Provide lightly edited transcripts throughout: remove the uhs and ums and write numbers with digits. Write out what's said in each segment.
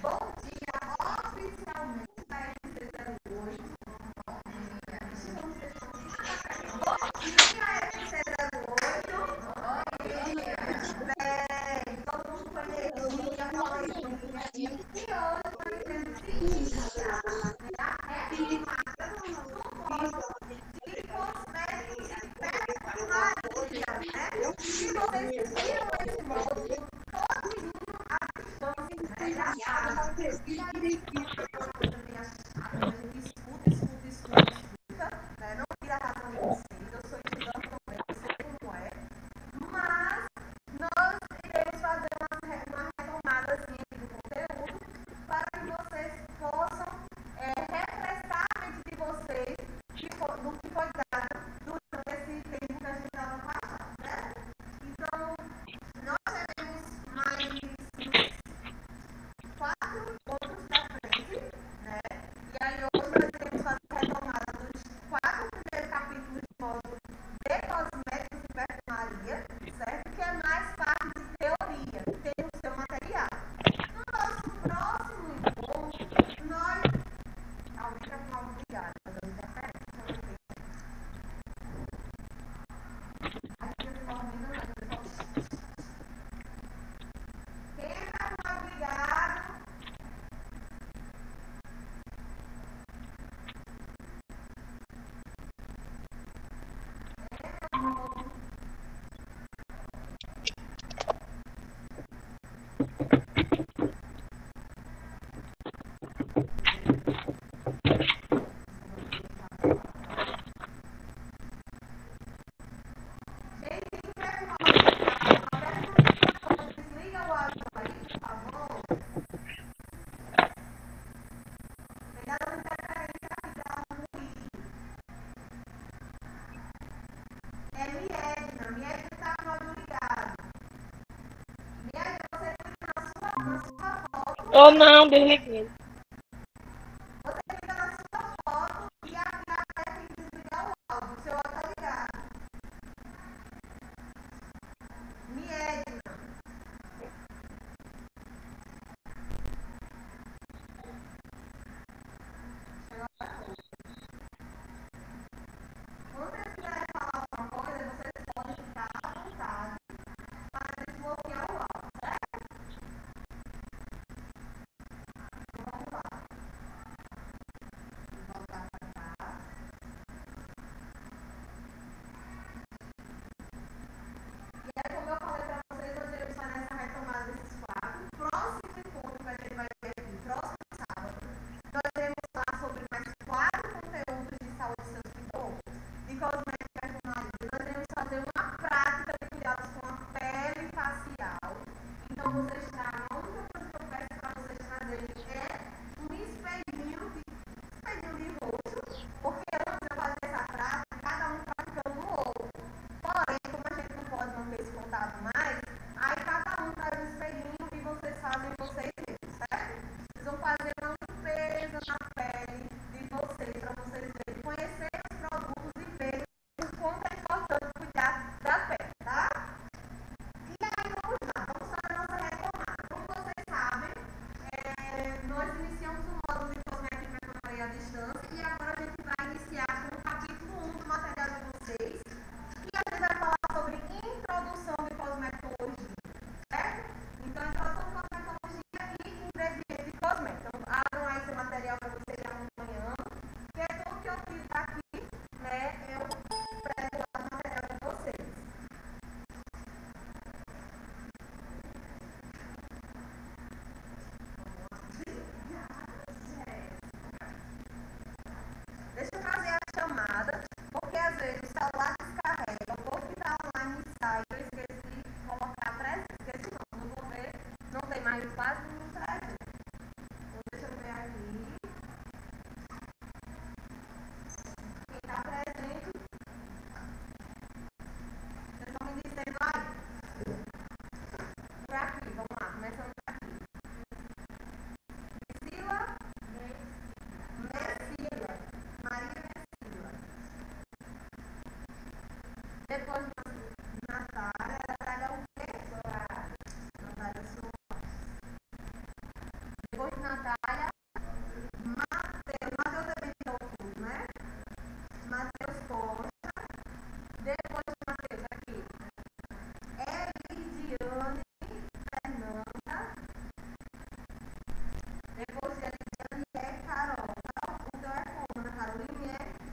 Ou não, desliguei. Natália. Mateus também tudo, né? Mateus Costa. Depois de Mateus aqui. Elidiane Fernanda. Depois de Elidiane é Carol. O teu é como, Ana Carolina?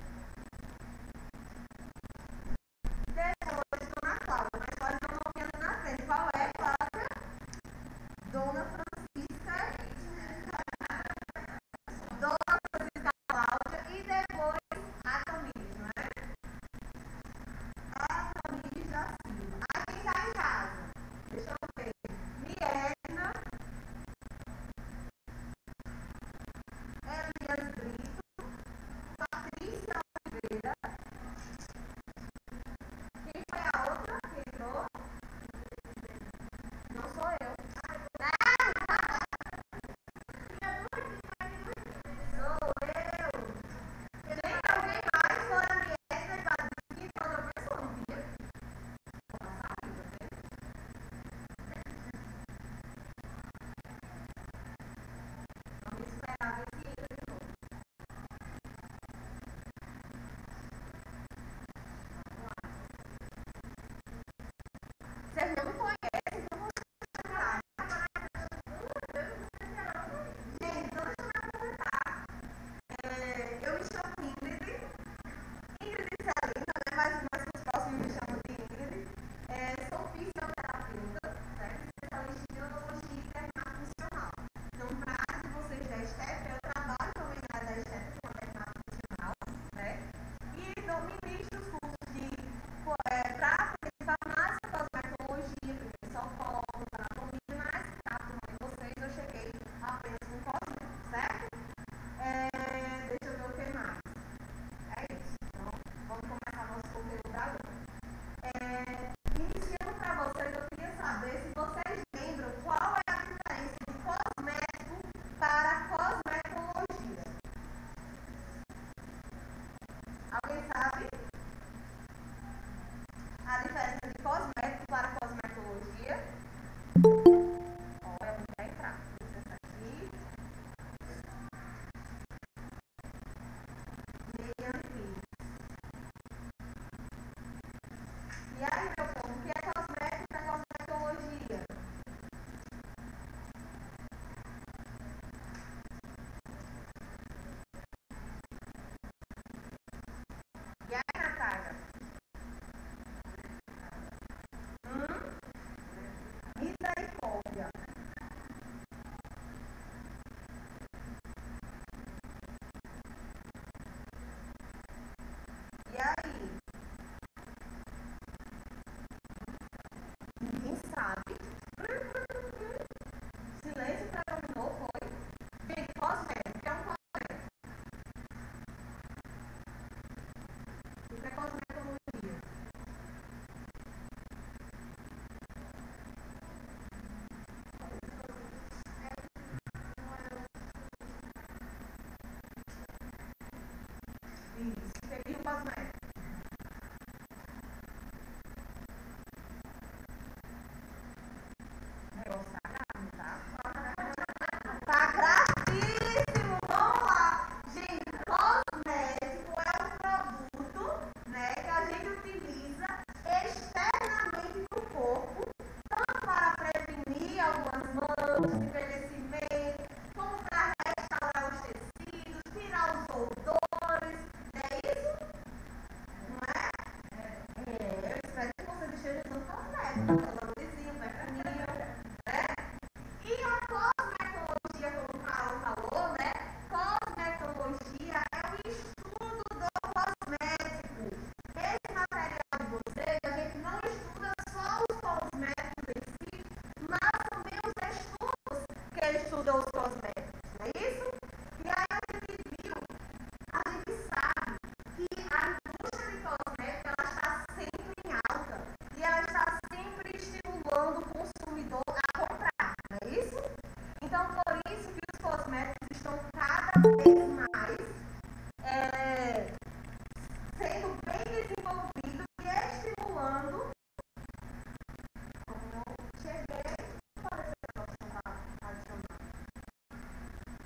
Depois Dona Cláudia. Mas Cláudia não estou vendo na frente. Qual é, Cláudia? Dona Francisca. Dona Francisca Cláudia. E depois a Tamires, não é? A Tamires da Silva. A quem está em casa? Deixa eu ver. Mirena. Elias Brito. Patrícia Oliveira. Quem foi a outra que entrou? Não sou eu. Sou eu. Gente, alguém mais fora a Miesna e que outra pessoa, não via? Vamos esperar ver se entra de novo. Vocês não me conhecem, então vou esperar. Gente, então deixa eu me apresentar. Eu me chamo Ingrid. Ingrid Celina, né? Mas os próximos me chamam de Ingrid. Sou fisioterapeuta, certo? Especialista em neurologia internacional. Então, para a área de vocês da estética, eu trabalho também na área da estética com a internacional, né? E ministro os cursos para aprender farmácia, cosmetologia, primeiro socorro, anatomia, mas caso não de vocês, eu cheguei apenas com cosméticos, certo? Deixa eu ver o que mais. É isso. Então, vamos começar nosso conteúdo agora. Iniciando para vocês, eu queria saber se vocês lembram qual é a diferença de cosmético para cosmetologia. Alguém sabe? A diferença de cosmético para cosmetologia? Olha, vamos entrar. Licença aqui. Miriam Pires. E aí, meu povo, o que é cosmético para cosmetologia? E aí, Natália? Misericórdia. E aí? Ninguém sabe. Silêncio predominou, foi? Gente, cosmético é um cosmético. O que é cosmetologia? Isso. O que é o cosmético? Negócio sagrado, tá? Sacratíssimo! Vamos lá! Gente, cosmético é um produto, né, que a gente utiliza externamente no corpo, tanto para prevenir algumas manchas, envelhecimento, como para restaurar os tecidos, tirar os odores, não é isso? Não é? Eu espero que vocês estejam usando cosmético, valorizinho, perfuminho, né? E a cosmetologia, como o Carol falou, né? Cosmetologia é o estudo do cosmético. Esse material de vocês, a gente não estuda só os cosméticos em si, mas também os estudos que estudam os cosméticos, não é isso? E aí a gente viu, a gente sabe que a indústria de cosméticos ela está sempre em alta e ela está sempre estimulando o consumidor a comprar, não é isso? Então, por isso que os cosméticos estão cada vez mais sendo bem desenvolvidos e estimulando. Cheguei, pode ser adicionar.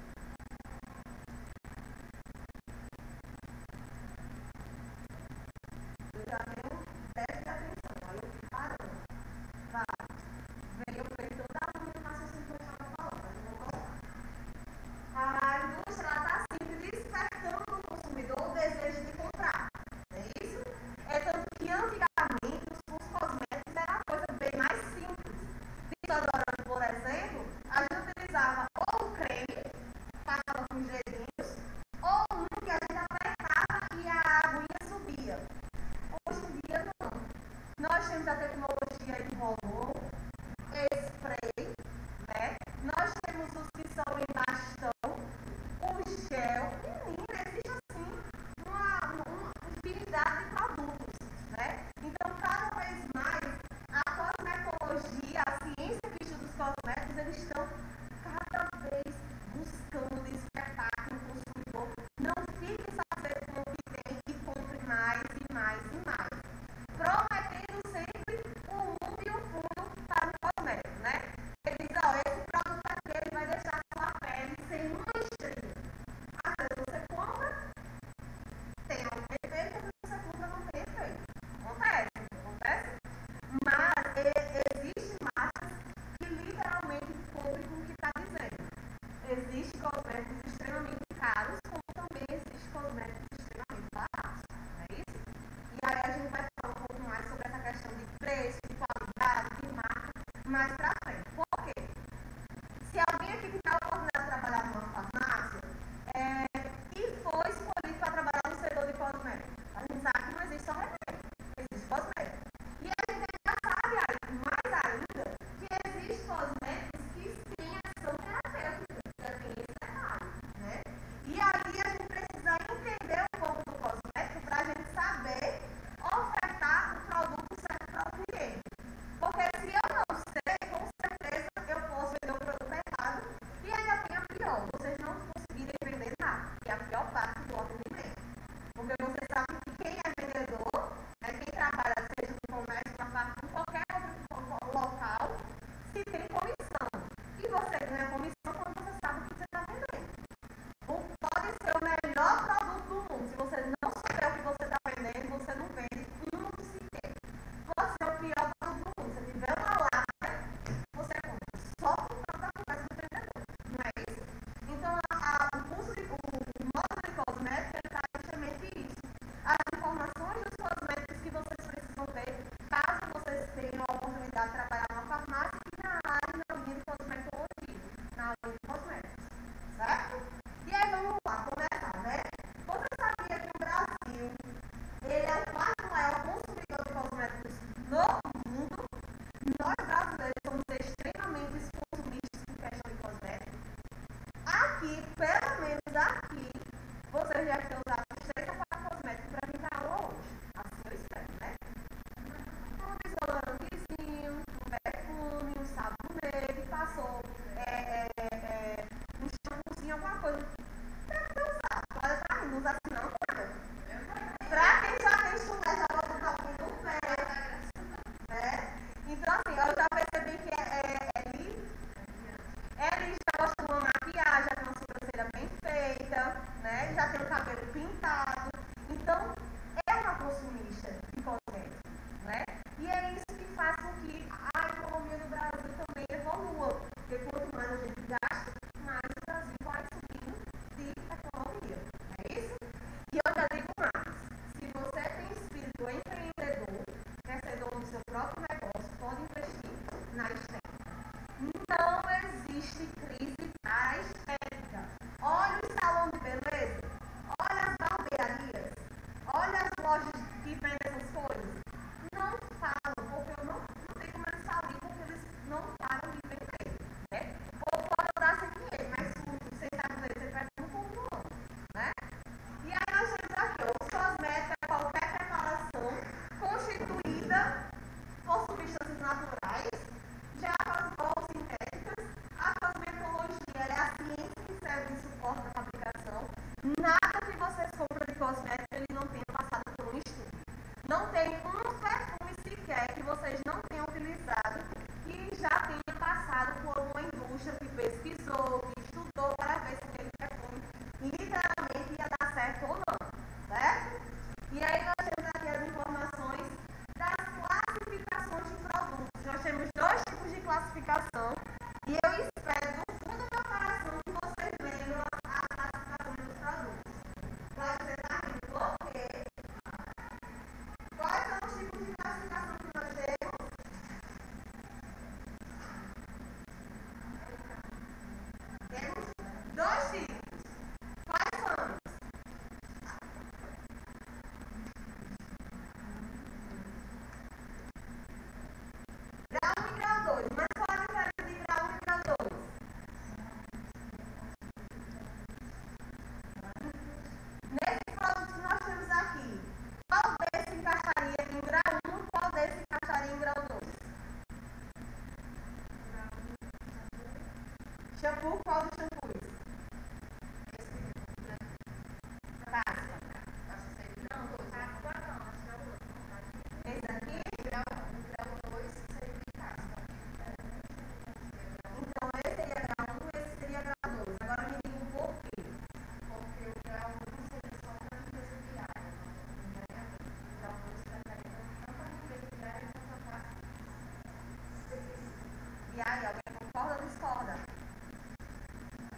existem cosméticos extremamente caros, como também existem cosméticos extremamente baratos, não é isso? E aí a gente vai falar um pouco mais sobre essa questão de preço, de qualidade, de marca, mais pra frente. Por quê? Se alguém aqui tiver a oportunidade de trabalhar numa farmácia e foi escolhido para trabalhar no setor de cosméticos, a gente sabe que não existe só remédio, existe cosmético. E a gente ainda sabe mais ainda que existem cosméticos que sim são terapêuticos, já tem esse detalhe, né? E aí a gente precisa entender um pouco do cosmético para a gente saber ofertar o produto certo para o cliente. Porque se eu não sei, com certeza eu posso vender o produto errado e ainda tem a pior, vocês não conseguirem vender nada, que é a pior parte do atendimento. Porque você sabe que quem é vendedor, quem trabalha, seja no comércio, na fábrica, em qualquer outro local, se tem comissão. E você ganha comissão quando você sabe o que você está vendendo. Pode ser o melhor produto do mundo. Se você não souber o que você está vendendo, você não vende um sequer. Pode ser o pior produto do mundo. Se tiver uma lata, você compra só por causa da conversa do vendedor. Não é isso? Então, o módulo de cosmética está justamente isso. As informações dos cosméticos que vocês precisam ter, caso vocês tenham a oportunidade de trabalhar numa farmácia e na área, na linha de cosmetologia, na área de cosméticos. Certo? E aí vamos lá, começar, né? Você sabia que o Brasil, ele é o quarto maior consumidor de cosméticos no mundo? Nós brasileiros somos extremamente consumistas em questão de cosméticos. Aqui, pelo menos aqui, vocês já têm usado uns 3 a 4 cosméticos para vir para aula hoje. Assim eu espero, né? Um desodorantezinho, um perfume, um sabonete, passou um shampoozinho, alguma coisa. Deve usar. Olha, tá rindo, usa assim não, cara. Pra quem já tem chulé, já bota um pouquinho no pé. Né? Então, assim, eu já percebi que ele já gosta de uma maquiagem, já tem uma sobrancelha bem feita, né? Já tem o cabelo pintado. Então, é uma consumista de cosméticos, né? E é isso que faz com que a economia do Brasil também evolua. Porque quanto mais a gente gasta, mais o Brasil vai subindo de economia. É isso? E eu já digo mais. Se você tem espírito empreendedor, quer ser dono do seu próprio negócio, pode investir na estética. Não existe crise para a estética. Olha o salão de beleza, olha as barbearias, olha as lojas que vendem essas coisas. Não falam, porque eu não tenho como eles falarem, porque eles não param de vender. Né? Ou pode dar sem dinheiro, mas você sabe ver, você vai um pouco não, né? E aí nós temos aqui, os cosméticos é qualquer preparação constituída por substâncias naturais. Já as bolas sintéticas, a cosmetologia é a ciência que serve de suporte à fabricação. Nada que vocês compram de cosmético ele não tenha passado por um estudo. Não tem um perfume sequer que vocês não tenham utilizado que já tenha passado por uma indústria que pesquisou, que estudou para ver se aquele perfume literalmente ia dar certo ou não. Certo? E aí nós temos aqui as informações das classificações de produtos. Nós temos 2 tipos de classificação e eu espero do fundo do meu coração que vocês lembram as classificações dos produtos. Pode ser tá rindo, por quê? Quais são os tipos de classificação que nós temos? Temos 2 tipos. Quais são? Grau 1 e grau 2. Mas qual a diferença de grau 1 e grau 2? Nesses produtos que nós temos aqui, qual desse encaixaria em grau 1 e qual desse encaixaria em grau 2? Shampoo, qual dos shampoos? Casca. Esse aqui? Grau 2 seria casca. Então, esse seria grau 1 e esse seria grau 2. Agora me diga um porquê. Porque o grau 1 seria só para limpeza diária. O grau 2 trataria tanto para limpeza diária quanto para casca. E aí, alguém concorda ou discorda?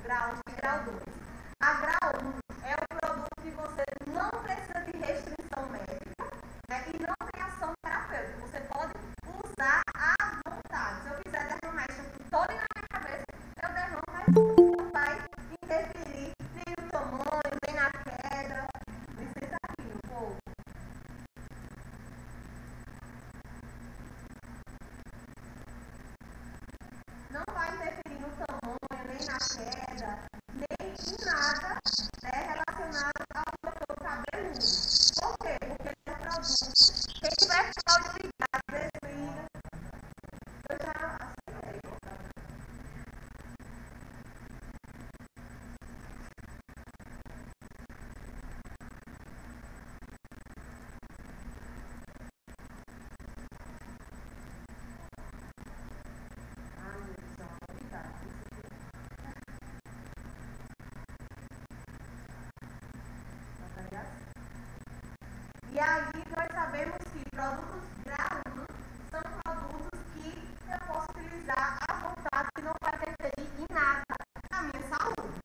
graus de grau 2. A grau 1 é o produto que você não precisa de restrição médica, né, e não tem ação terapêutica. Você pode usar à vontade. Se eu quiser derramar isso todo na minha cabeça, eu derramo, mas não vai interferir nem no tamanho, nem na queda. Licença aqui um pouco. Não vai interferir no tamanho, nem na queda, nem em nada, né, relacionado ao seu cabelo. Por quê? Porque ele é produto. Quem tiver fraude ligado, desliga. Eu já aceitei. E aí nós sabemos que produtos grau 1 são produtos que eu posso utilizar à vontade e não vai interferir em nada na minha saúde.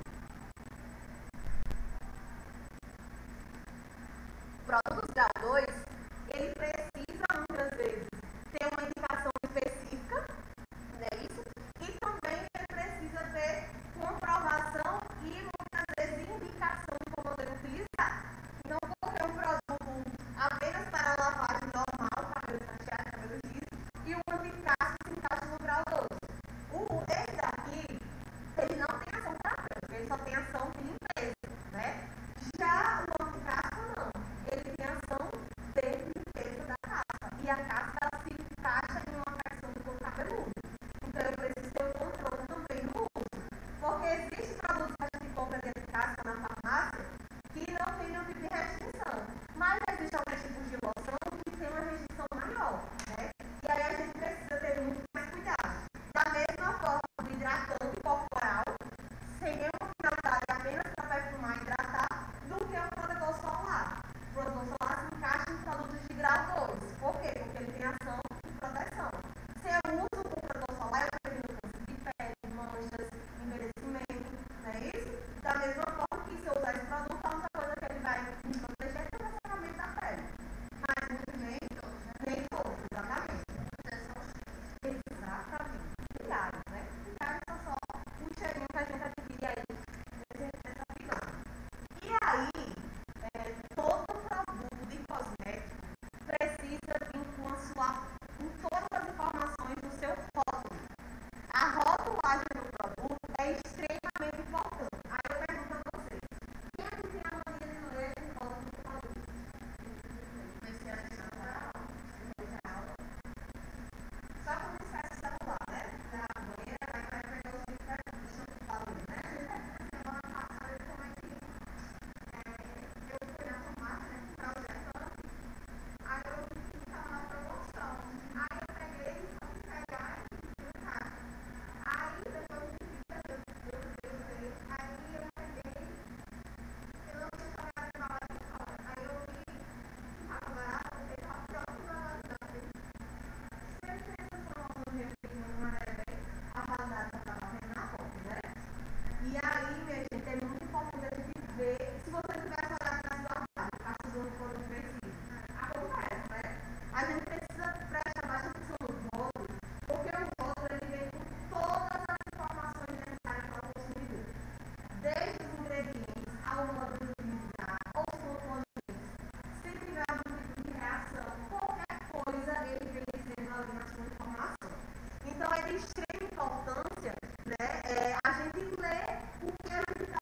Produtos grau 2, ele precisa muitas vezes ter uma indicação específica, não é isso? E também ele precisa ter comprovação e muitas vezes indicação de como poder utilizar. Então, porque um produto apenas para lavagem normal, cabelo cacheado, cabelo liso, e o anticasco se encaixa no grau 2. Esse daqui, ele não tem ação terapêutica, ele só tem ação de limpeza, né? Já o anticasco não, ele tem ação de limpeza da casca, e a casca ela se encaixa em uma questão do couro cabeludo. Então, eu preciso ter um controle também no uso, porque existem produtos que a gente compra de casca na farmácia que não tem nenhum tipo de restrição, mas existem alguns tipos de loção que tem uma restrição maior, né? E aí a gente precisa ter muito mais cuidado. Da mesma forma, o hidratante corporal, sem nenhuma finalidade, apenas para perfumar e hidratar, do que o protetor solar. O protetor solar se encaixa em produtos de grau 2. Por quê? Porque ele tem ação de proteção. Se eu uso o protetor solar, eu previno câncer de pele, manchas, envelhecimento, não é isso? Da mesma forma que se eu usar esse produto, a única coisa que ele vai me proteger é o relacionamento da pele. Mas nem todos, exatamente. Exatamente. Milhares, né? Milhares são só um cheirinho que a gente adquire aí nessa figura. E aí, todo produto de cosmético precisa vir com todas as informações do seu rótulo. A rotulagem do produto é extremamente importante. Aí eu pergunto a vocês, quem aqui tem a mania de ler esse rótulo do produto? Comecei a achar só quando sai o celular, né? Da banheira, aí vai pegar os livros que falando, né? Semana passada eu comecei, eu fui na farmácia, né? Comprar o Detran. Aí eu vi que estava na promoção. Aí eu peguei, só que pegar e fui em casa. Aí depois de aí eu peguei, eu não tinha pagado na hora de fora. Aí eu vi que estava barato, eu estava pronto na hora de e aí, minha gente, é muito importante a gente ver, se você tiver olhar para sua parte, caso o for preciso, acontece, né? A gente precisa prestar bastante atenção no rótulo, porque o rótulo ele vem com todas as informações necessárias para o consumidor, desde os ingredientes ao modo de utilizar, os componentes, se tiver algum tipo de reação, qualquer coisa ele vem dizendo ali na sua informação. Então é de extrema importância, né, a gente ler o que a gente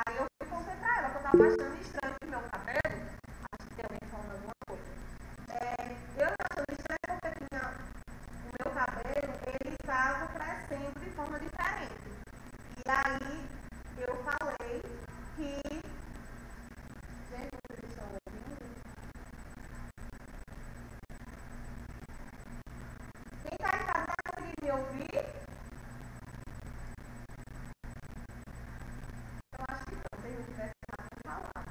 Aí eu fui contar pra ela que eu tava achando estranho que meu cabelo, acho que tem alguém falando alguma coisa. Eu achando estranho porque o meu cabelo, ele tava crescendo de forma diferente. E aí eu falei que... Gente, vocês estão ouvindo? Quem tá em casa vai conseguir me ouvir? Eu acho que não, se não tivesse nada pra falar.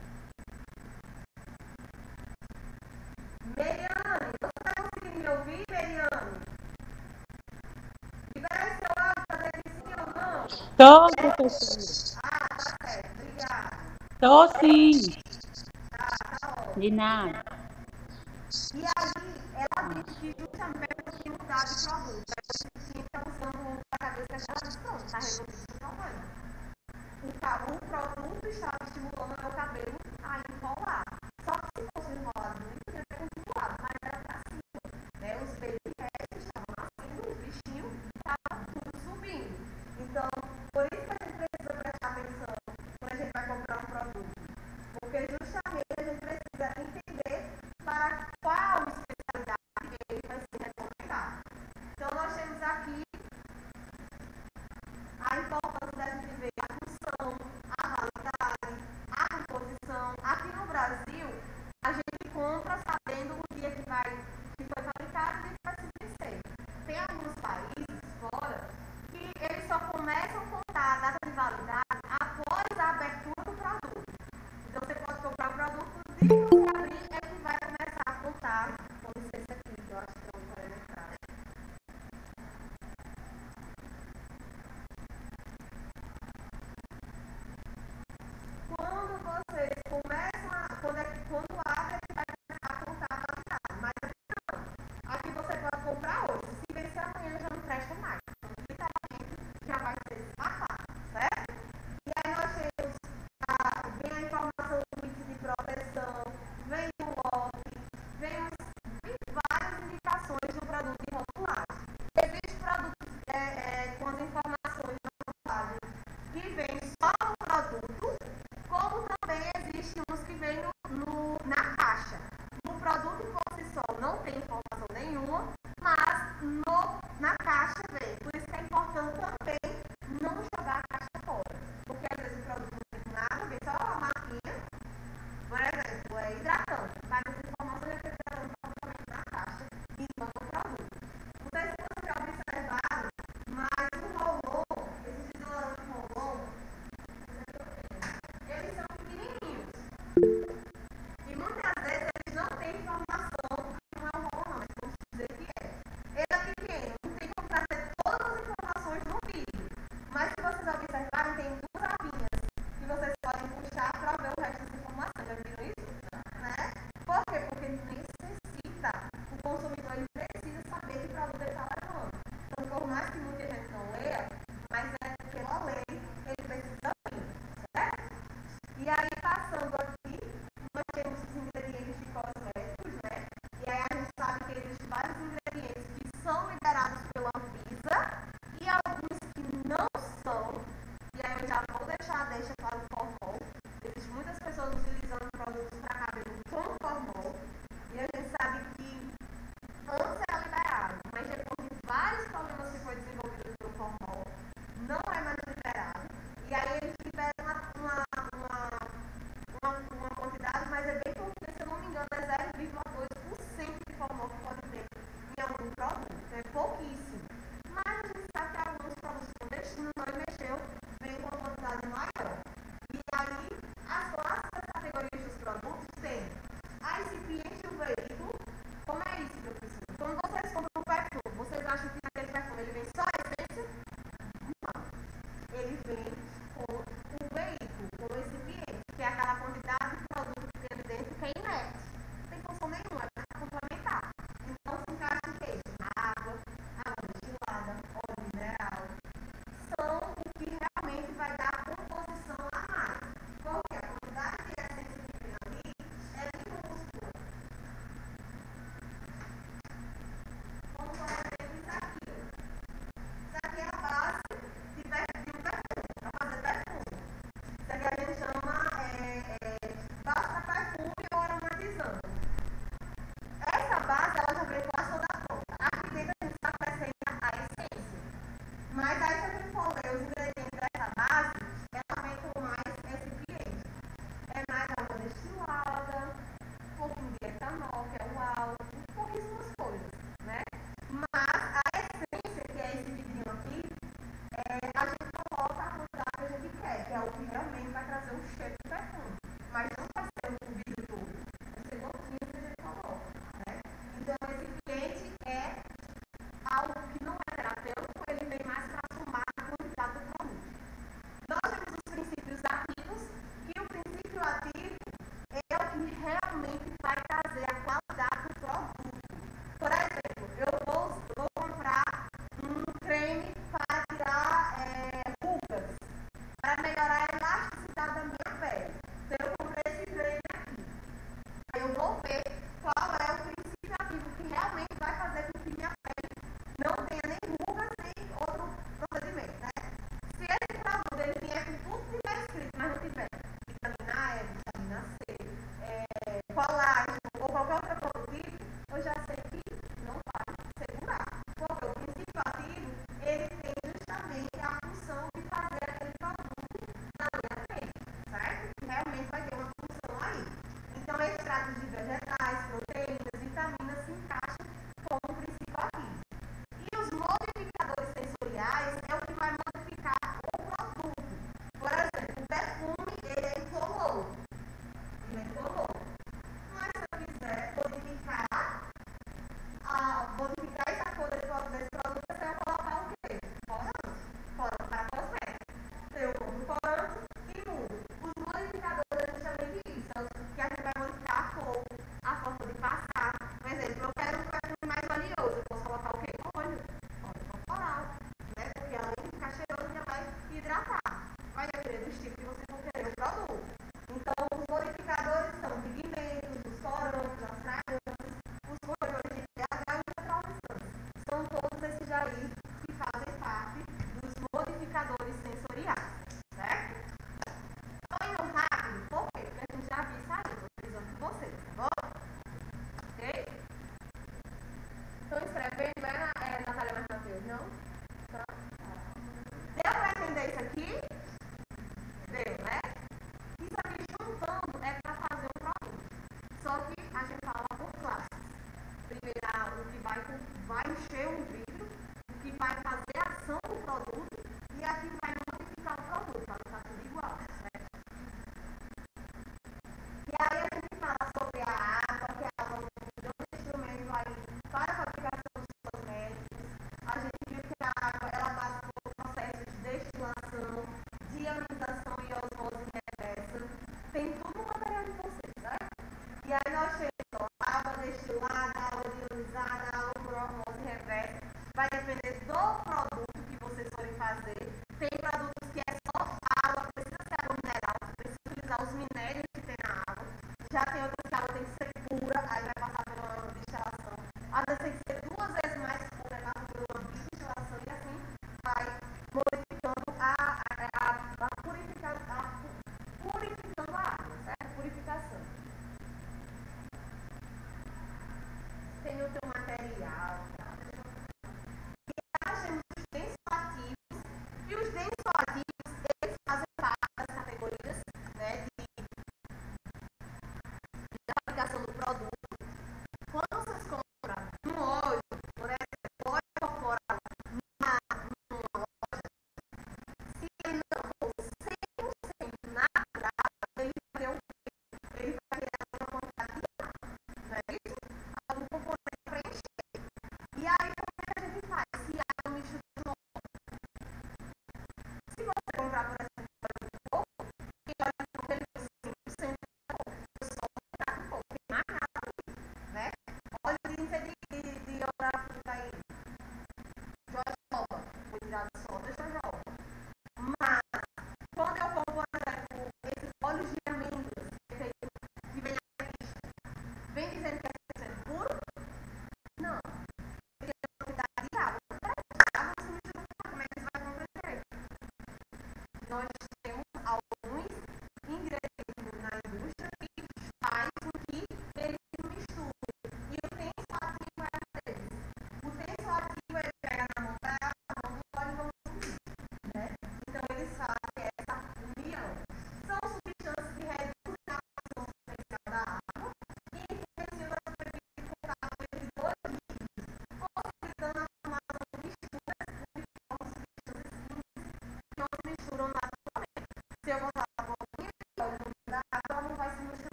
Meriane, você tá conseguindo me ouvir, Meriane? Libera aí seu áudio pra dizer que sim ou não. Tô, professora. Ah, tá certo, obrigada. Tô sim. Tá ótimo. De nada. E aí, ela disse que justamente eu tinha mudado de produto. Eu tinha que estar usando a cabeça que ela disse, pronto, tá resolvido o problema. O produto estava estimulando meu cabelo a enrolar. Só que se fosse enrolado muito, teria continuado, mas era pra cima. Né? Os baby hairs estavam nascendo, o bichinho estava tudo subindo. Então, por isso que a gente precisa prestar atenção quando a gente vai comprar um produto. Porque justamente a gente precisa entender para qual especialidade ele vai ser recomendado. Então, nós temos aqui a importância da gente ver a função, a validade, a composição. Aqui no Brasil, a gente compra sabendo o dia que foi fabricado e o dia que vai se vencer. Tem alguns países fora que eles só começam a contar a data de validade após a abertura do produto. Então, você pode comprar o produto, no dia que você abrir, é que vai começar a contar. Com licença aqui, que eu acho que não vai entrar. Quando vocês começam quando abre, é que vai começar a contar a validade. Mas aqui não. Aqui você pode comprar hoje. Se vencer amanhã, já não presta mais. Então, literalmente, já vai ser descartado, certo? E aí nós temos vem a informação do índice de proteção, vem o lote, vem várias indicações do produto de rotulagem. Existem produtos com as informações da rotulagem que vem só no produto, como também existem uns que vêm na caixa. No produto por si só não tem informação nenhuma, mas na caixa vem. Por isso que é importante também não jogar a caixa fora. Porque às vezes o produto não tem nada, vem só a marquinha. Por exemplo, é hidratante. Mas as informações é que o hidratante está totalmente na caixa e não no produto. Não sei se vocês já observaram, mas o rolon, esses desodorantes rolon, eles são pequenininhos. E muitas vezes eles não têm informação que não é um rolon, não, mas vamos dizer que é. Ele é pequeno, não tem como trazer todas as informações no vídeo. Mas se vocês observarem, tem duas abinhas que vocês podem puxar para ver o resto das informações. Já viram isso? Né? Por quê? Porque necessita, o consumidor ele precisa saber que produto ele está levando. Então, por mais que muita gente não leia, mas pela lei, ele precisa ler, certo? E aí, passando aqui, realmente vai trazer um cheiro de perfume. Mas não vai ser um vidro todo. Vai ser gotinhas que a gente coloca. Né? Então, esse cliente é algo que não é terapêutico, ele vem mais para somar a quantidade do produto. Nós temos os princípios ativos, e o princípio ativo é o que realmente vai trazer a qualidade do produto. Por exemplo, eu vou comprar um creme para tirar rugas, para melhorar a elasticidade da minha pele.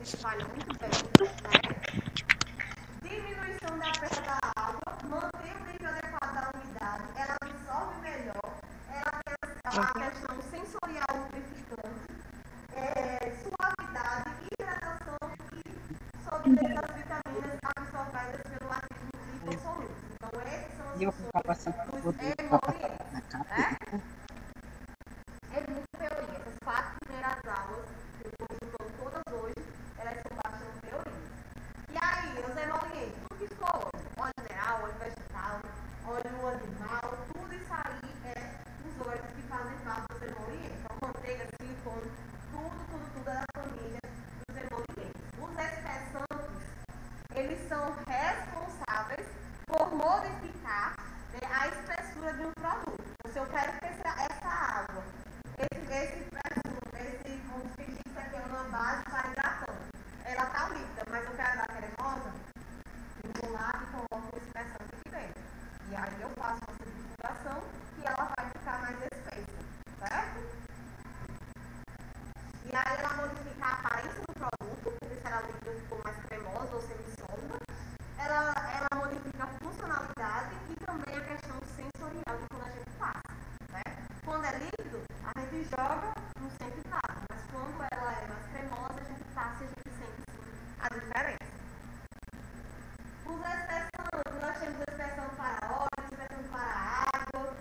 espalha muito bem, né? Diminuição da perda da água, mantém o nível adequado da umidade, ela absorve melhor, ela tem a questão sensorial lubrificante, suavidade, hidratação e solidez das vitaminas absorvidas pelo ativo lipossolúvel. Então, esses são os dos emolientes, né? É muita teoria. Essas 4 primeiras aulas, que eu estou juntando todas hoje, elas são bastante teorias. E aí, os emolientes, tudo que for, óleo mineral, óleo vegetal, óleo animal, tudo isso aí os óleos que fazem parte dos emolientes. Então, manteiga, silicone, tudo é da família dos emolientes. Os espessantes, eles são responsáveis por modificar, né, a espessura de um produto. Então, se eu quero que essa água, vamos fingir que isso aqui é uma base para hidratante, ela está líquida, mas eu quero dar cremosa, eu vou lá e coloco o espessante aqui dentro. E aí eu faço uma substituição e ela vai ficar mais espessa, certo? E aí ela modifica a aparência do produto, porque se ela líquida ficou mais cremosa ou semissólida. Ela modifica a funcionalidade e também a questão sensorial de quando a gente passa, né? Quando é líquido, a gente joga, não sente nada, mas quando ela é mais cremosa, a gente passa e a gente sente sim a diferença. Os espessantes, nós temos espessante para óleo, espessante para água.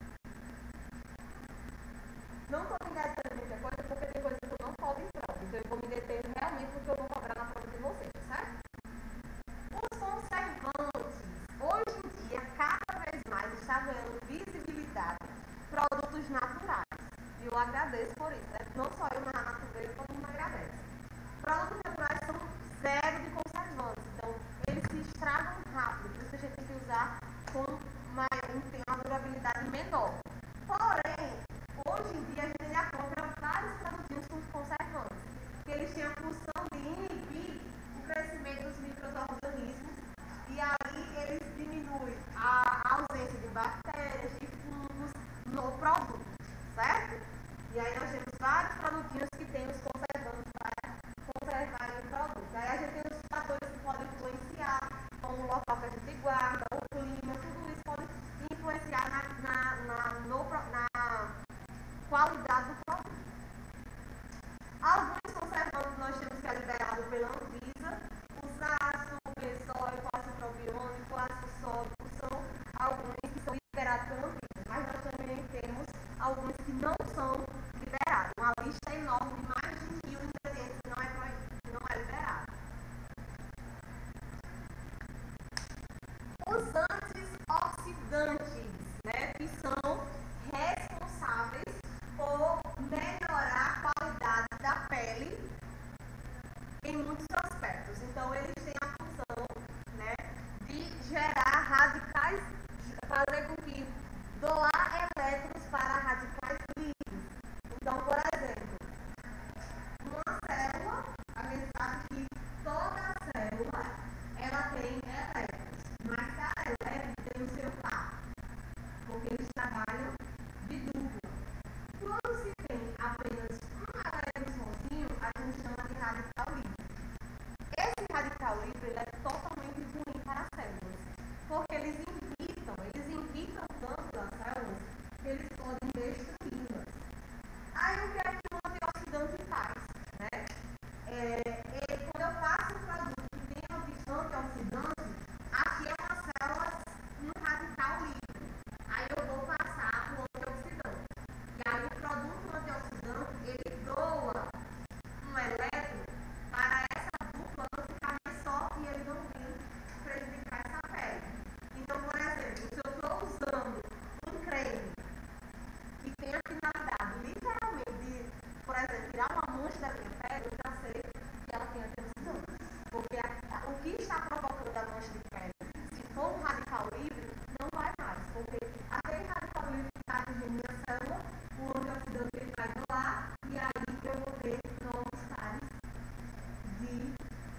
Não estou me detendo muita coisa, porque tem coisa que eu não cobro em prova, então eu vou me deter realmente porque eu vou cobrar na prova de vocês, certo? Os conservantes, hoje em dia, cada vez mais está ganhando visibilidade produtos naturais. E eu agradeço por isso, né? Não só eu, mas a natureza, todo mundo agradece. Produtos naturais são zero de conservantes, então eles se estragam rápido, por isso a gente tem que usar com uma durabilidade menor. Porém, hoje em dia a gente já compra vários produtinhos com conservantes, que eles têm a função de inibir o crescimento dos micro-organismos e aí eles diminuem a ausência de bactérias e fungos no produto, certo? E aí nós temos vários produtinhos que têm os conservantes para conservar o produto. Aí a gente tem os fatores que podem influenciar, como o local que a gente guarda, o clima, tudo isso pode influenciar na qualidade do produto. Alguns conservantes nós temos que é liberado pela Anvisa. Os ácidos benzoico, ácido propiônico, ácido sódico são alguns que são liberados pela Anvisa, mas nós também temos alguns que não são liberados. Uma lista enorme de mais de 1000 ingredientes que não é liberado. Os antioxidantes, né, que são responsáveis por melhorar a qualidade da pele em muitos aspectos. Então, eles têm a função, né, de gerar radicais, fazer com que doar elétrons para radicais livres. Então, por exemplo, uma célula, a gente sabe que toda célula ela tem elétrons, mas cada elétron tem o seu par, porque eles trabalham de dupla. Quando se tem apenas um elétron sozinho, a gente chama de radical livre. Esse radical livre ele é totalmente ruim para as células, porque eles invitam tanto as células que eles podem destruí-las. Aí o que é que o antioxidante faz? Né? Quando eu faço um produto que tem antioxidante, aqui é uma célula, um radical livre. Aí eu vou passar o antioxidante. E aí o produto antioxidante, ele doa um elétron para essa dupla não ficar mais só e ele não vir prejudicar essa pele. Então, por exemplo, se eu estou usando um creme que tem a finalidade, literalmente, de, por exemplo, tirar uma mancha da minha pele, eu já sei que ela tem antioxidante. Porque o que está provocando a mancha de pele, se for um radical livre, não vai mais. Porque aquele radical livre que está atingindo minha célula, o antioxidante ele vai doar e aí eu vou ter novos pares de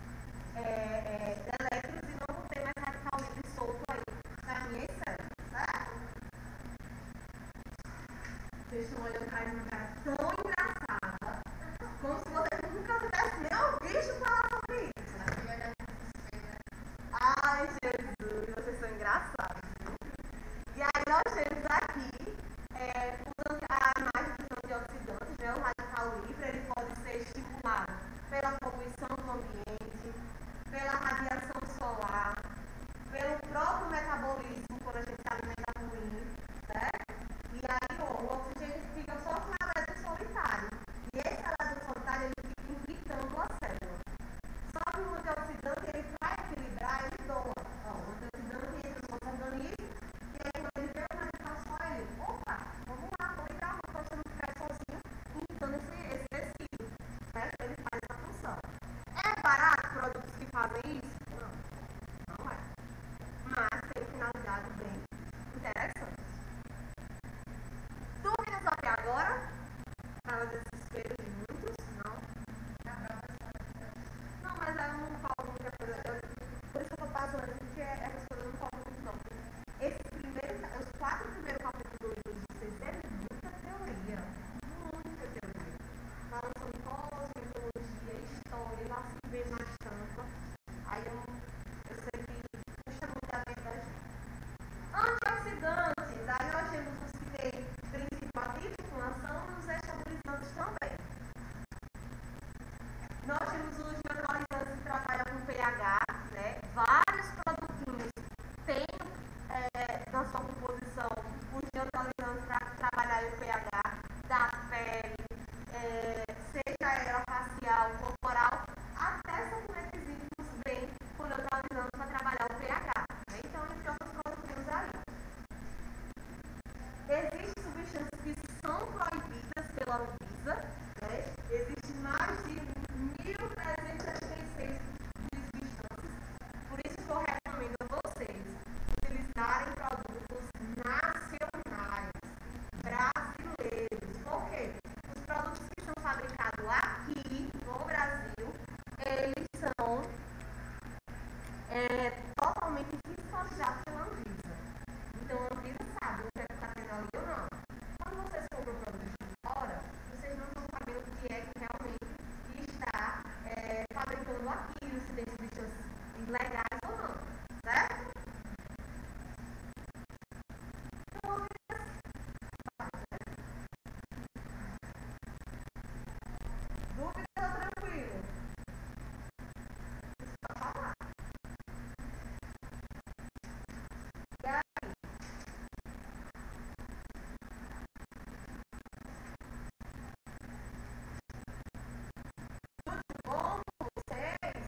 elétrons e não vou ter mais radical livre solto aí na minha célula, certo? Vocês estão olhando para uma cara tão engraçada, como se vocês nunca tivessem nem ouvido falar temos aqui, a imagem dos antioxidantes, né, o radical livre, ele pode ser estimulado pela poluição do ambiente, pela radiação solar, pelo próprio metabolismo, quando a gente se alimenta ruim, certo? E aí o oxigênio fica só com elétron solitário. E esse elétron solitário ele fica irritando a célula. Só que o antioxidante, ele para equilibrar, ele doa. Ó, o antioxidante entra no nosso organismo, e aí quando ele vê o radical só, ele, opa, vamos lá, vou ligar, não posso não ficar sozinho, irritando esse tecido, certo? Ele faz essa função. É barato produtos que fazem isso? Não, não é. Mas tem finalidade bem interessante. Dúvidas até agora? Para desses espelhos de muitos? Não? Não, mas eu não falo muita coisa. Por isso que eu estou passando, porque essas coisas eu não falo muito não. Os 4 primeiros capítulos do livro de vocês é muita teoria. Muita teoria. Falam sobre cosmologia, história, lá se vê mais tanto. Aí eu sei que puxa muito a mente da gente. Antioxidantes, aí nós temos os que têm princípio ativo de inflamação e os estabilizantes também. Nós temos os neutralizantes que trabalham com pH, né? Vários produtinhos têm na sua composição os neutralizantes para trabalhar o pH da pele, seja ela facial, corporal, até suplementos vêm com neutralizantes para trabalhar o pH. Né? Então, entre outras coisas, temos aí. Existem substâncias que são proibidas pela Anvisa, né? Existem mais de 1.336 substâncias, por isso que eu recomendo a vocês utilizarem produtos nacionais, brasileiros. Por quê? Os produtos que são fabricados aqui no Brasil, eles são totalmente fiscalizados pela Anvisa. Então a Anvisa sabe o que é que está tendo ali ou não. Quando vocês compram produtos de fora, vocês não estão sabendo o que é que realmente está fabricando aquilo, se tem substâncias ilegais ou não, certo? Dúvidas ou tranquilo? Pode falar. E aí? Tudo bom com vocês?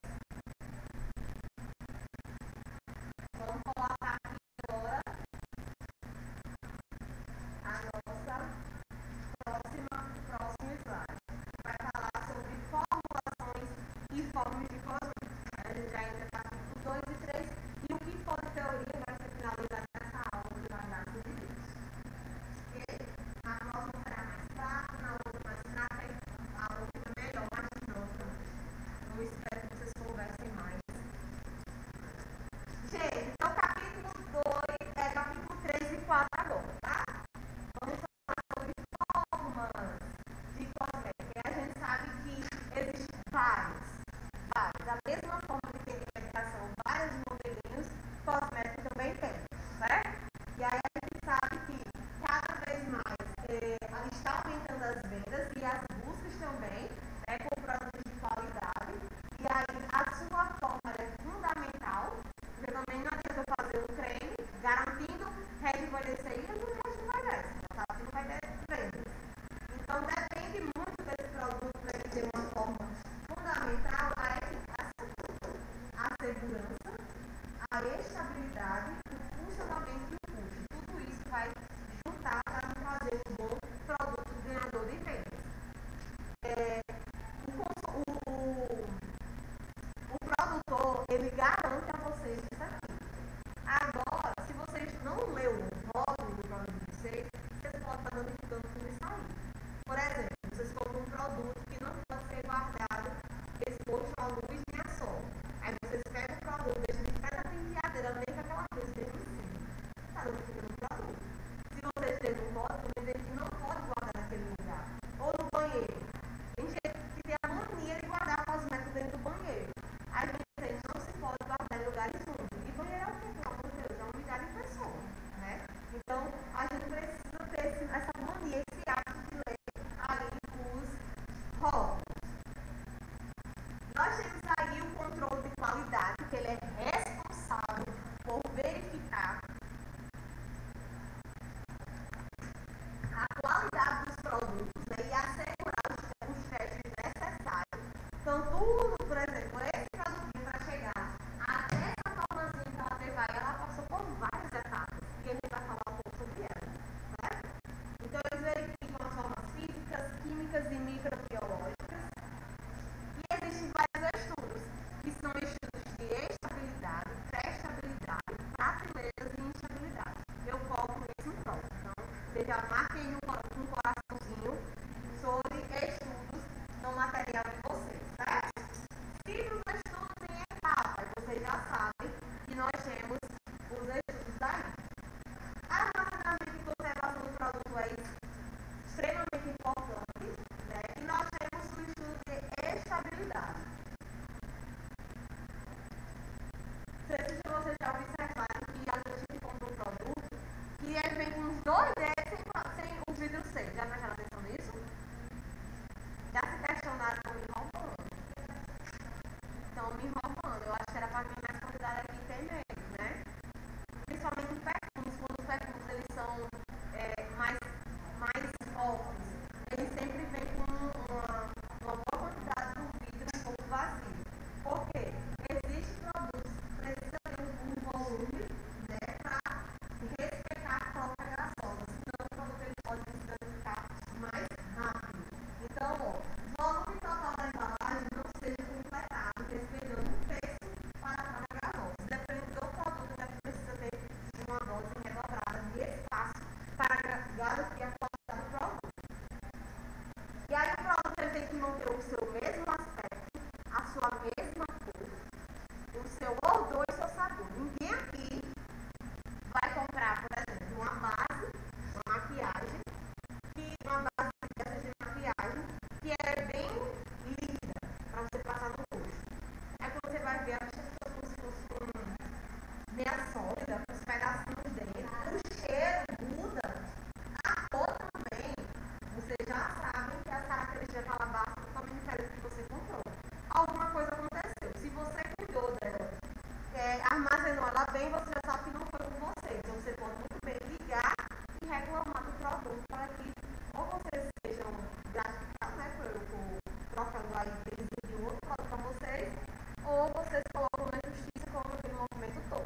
Vamos colocar aqui agora a nossa próximo slide. Vai falar sobre formulações e formas de cosméticos. A gente já entra no capítulo 2 e 3 e o que for de teoria vai ser finalizado nessa aula que vai dar de Deus. Ok? Na próxima será mais prática, na outra mais prática, a outra fica melhor, mais dinâmica. Eu espero que vocês conversem mais. Gente, então capítulo 2, capítulo 3 e 4 agora, tá? Vamos falar sobre formas de cosmética. E a gente sabe que existem vários. Da mesma forma que tem de medicação, vários modelinhos, cosméticos também tem, certo? E aí a gente sabe que cada vez mais está aumentando as vendas e as buscas também por produtos de qualidade. E aí a sua forma é fundamental, porque também não adianta eu fazer um creme garantindo rejuvenescer e não rejuvenesce, sabe que não vai ter vendas. Então depende muito desse produto para ele ter uma forma fundamental, a eficácia, a segurança, a estabilidade, o funcionamento e o custo. Tudo isso vai juntar para nos fazer um bom produto ganhador de vendas. O produtor, ele garante a vocês isso aqui. Agora, se vocês não leu o rótulo do produto de vocês podem estar danificando tudo isso aí. Por exemplo, vocês compram um produto que não pode ser guardado exposto à luz nem a sol. Aí vocês pegam o produto, deixam de pé da penteadeira, nem com aquela coisa por várias etapas e a gente vai falar um pouco sobre elas, certo? Então, eles verificam as formas físicas, químicas e microbiológicas. E existem vários estudos, que são estudos de estabilidade, pré-estabilidade, prateleiras e instabilidade. Eu coloco isso em prova. Então, vocês já marquem um coraçãozinho sobre estudos no material de vocês, certo? Se os estudos em etapas, vocês já sabem que nós temos os estudos aí. Armazenamento e conservação do produto é extremamente importante, né? E nós temos o estudo de estabilidade. Não sei se vocês já observaram que a gente compra um produto e ele vem com uns 2 dedos sem o vidro seco. Já prestaram atenção nisso? Já se questionaram estão me roubando? Estão me roubando. Eu acho que era para vir mais quantidade aqui e tem menos, né? Principalmente em perfumes, quando os perfumes eles são mais fortes, eles sempre vêm com uma boa quantidade do vidro um pouco vazio. Por quê? Existem produtos que precisam ter um volume, né, para respeitar a própria gasosa, senão o produto ele pode ficar mais rápido. Então, ó, o volume total da embalagem não seja completado respeitando o preço para a própria gasosa. Dependendo do produto, ele precisa ter uma dose redobrada de espaço para garantir a qualidade do produto. E aí o produto ele tem que manter o seu mesmo aspecto, a sua mesma cor, o seu odor e o seu sabor. Ninguém aqui vai comprar, por exemplo, uma base, uma maquiagem, uma base dessas de maquiagem, que ela é bem líquida para você passar no rosto. Aí quando você vai ver, a bicha fica como se fosse meia sólida, com os pedacinhos dentro, o cheiro muda, a cor também. Vocês já sabem que as características daquela base são totalmente diferentes do que você comprou. Alguma coisa aconteceu. Se você cuidou dela, armazenou ela bem, você já sabe que não foi com você. Então você pode muito bem ligar e reclamar do produto para que ou vocês sejam gratificados, né, por trocando aí de um outro produto para vocês, ou vocês colocam na justiça e colocam aquele movimento todo.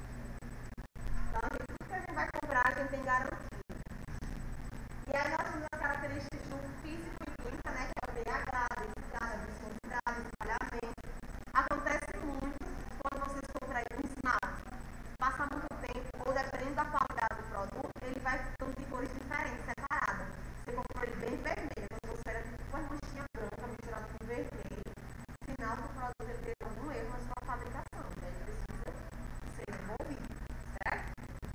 Então, tudo que a gente vai comprar, a gente tem garantia. E aí nós temos as características do físico e química, né, que é o pH, densidade, viscosidade, espalhamento. Acontece muito quando vocês compram aí um esmalte. Passa muito tempo, ou dependendo da qualidade do produto, ele vai ficando de cores diferentes, separadas. Você comprou ele bem vermelho, quando você era com uma manchinha branca misturada com vermelho, sinal que o produto ele teve algum erro na sua fabricação, né? Ele precisa ser removido, certo?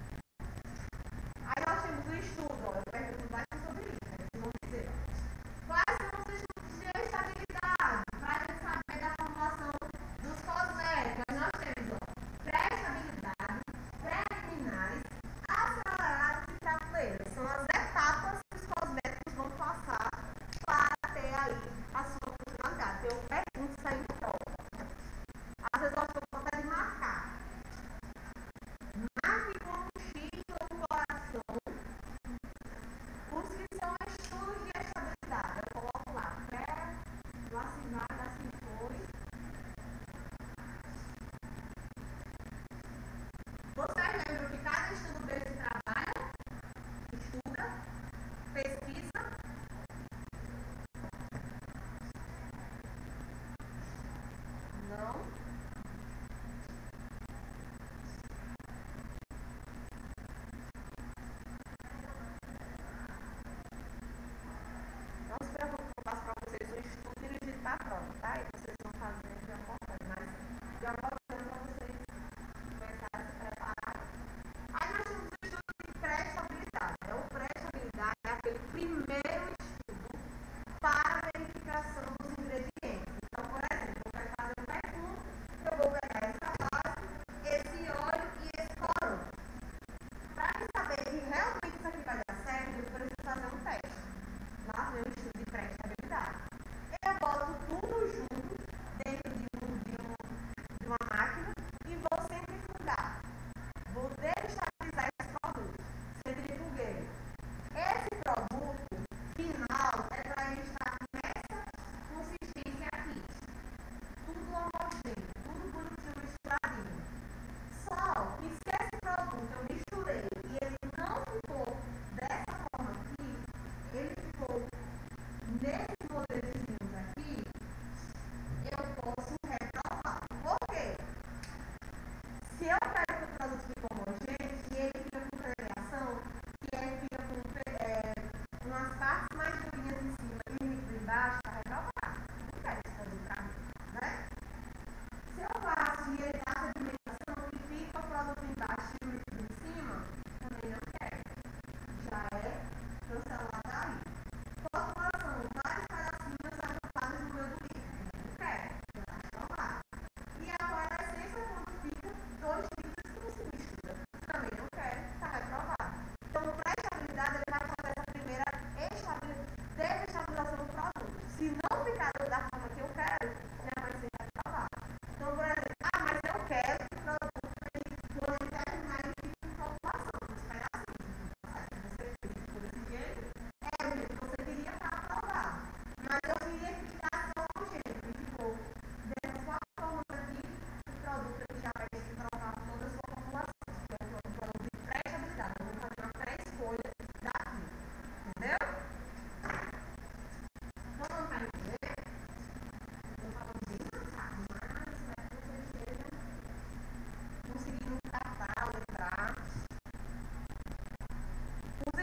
Aí nós temos o estudo, ó, eu pergunto bastante sobre isso, né? Vocês vão dizer. Quais são os estudos de estabilidade? Para a gente saber da formulação dos cosméticos, nós temos, ó, pré-estabilidade, preliminares, acelerados e prateleiras. São as etapas que os cosméticos vão passar para ter aí a sua funcionalidade. Eu pergunto isso aí em prova. Às vezes eu acho que eu vou até de marcar. Marque com um X ou um coração os que são estudos de estabilidade. Eu coloco lá, lá se vai, lá se foi. Vocês lembram que cada estudo desse trabalha, estuda, pesquisa? Não? Não se preocupe, eu passo para vocês um estudo dirigido para a prova, tá? E vocês vão fazer de uma forma, mas de uma forma para vocês começarem a se preparar. Aí nós temos o estudo de pré-estabilidade. O pré-estabilidade é aquele primeiro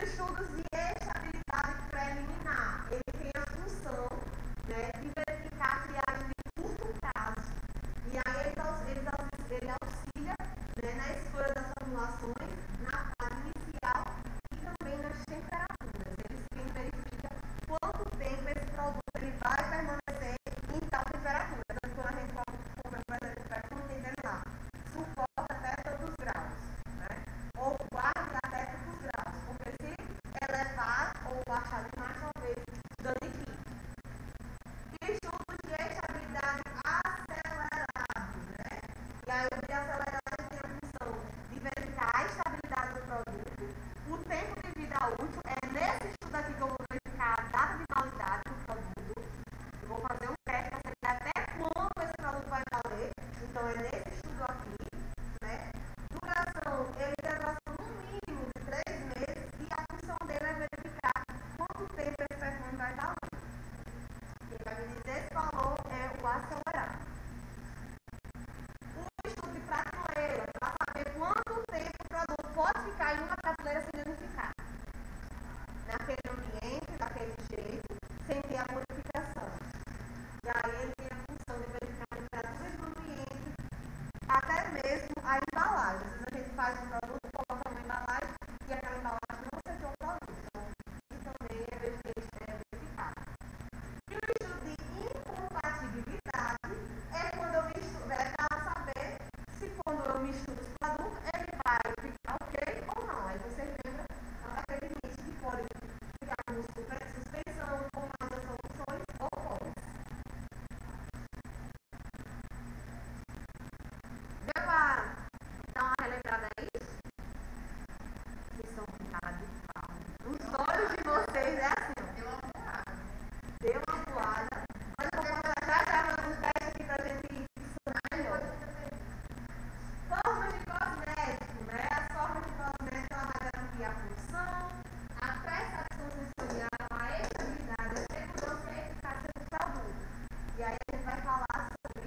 estudos de estabilidade preliminar, ele tem a função, né, de verificar a triagem de curto prazo. E aí ele auxilia, né, na escolha das formulações, na fase inicial e também nas temperaturas. Ele verifica quanto tempo esse produto ele vai permanecer em tal temperatura. Então, quando a gente compra, por exemplo, vai contender lá, suporta até tantos graus, né? Ou guarde até tantos graus, porque se elevar ou baixar demais, talvez danifique. Estudos de estabilidade acelerados, né? E aí o de acelerado tem a função de verificar a estabilidade do produto, o tempo de vida útil. É nesse estudo aqui que eu vou verificar a data de validade do produto. Eu vou fazer um teste para saber até quando esse produto vai valer. Então é nesse estudo aqui, né? Duração, ele tem a duração no mínimo de 3 meses e a função dele é verificar quanto tempo esse perfume vai valer. Quem vai me dizer esse valor é o acelerado. O estudo de prateleira, para saber quanto tempo o produto pode ficar em uma prateleira sem danificar. Naquele ambiente, daquele jeito, sem ter a modificação. E aí ele tem a função de verificar a temperatura do ambiente, até mesmo a embalagem. Às vezes a gente faz um produto, coloca uma embalagem e aquela embalagem não aceitou o produto. Então, isso também é verificado. E o estudo de incompatibilidade é quando eu misturo, é para saber se quando eu misturo os produtos, ele vai ficar ok ou não. Aí você lembra daquele limite que pode ficar com suspensão, com mais soluções ou pós. Deu para dar uma relembrada aí? Vocês são um cara de pau. Os olhos de vocês é assim, ó. Deu uma voada. Mas eu vou passar já um teste aqui pra gente ensinar melhor. Formas de cosmético, né? As formas de cosmético, ela vai garantir a função, a prestação sensorial, a estabilidade, a segurança e a eficácia do produto. E aí a gente vai falar sobre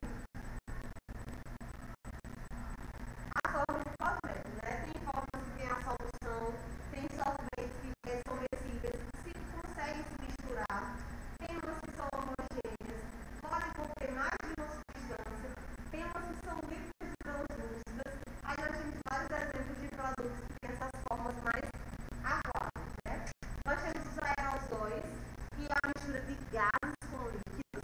a forma de cosmético, né? Tem formas que tem a solução, tem solventes que são mescíveis, que se conseguem se misturar. Tem umas que são homogêneas, podem conter mais de uma substância, tem umas que são líquidas e translúcidas. Aí nós temos vários exemplos de produtos que têm essas formas mais aquáticas, né? Nós temos os aerosóis, que é a mistura de gases com líquidos.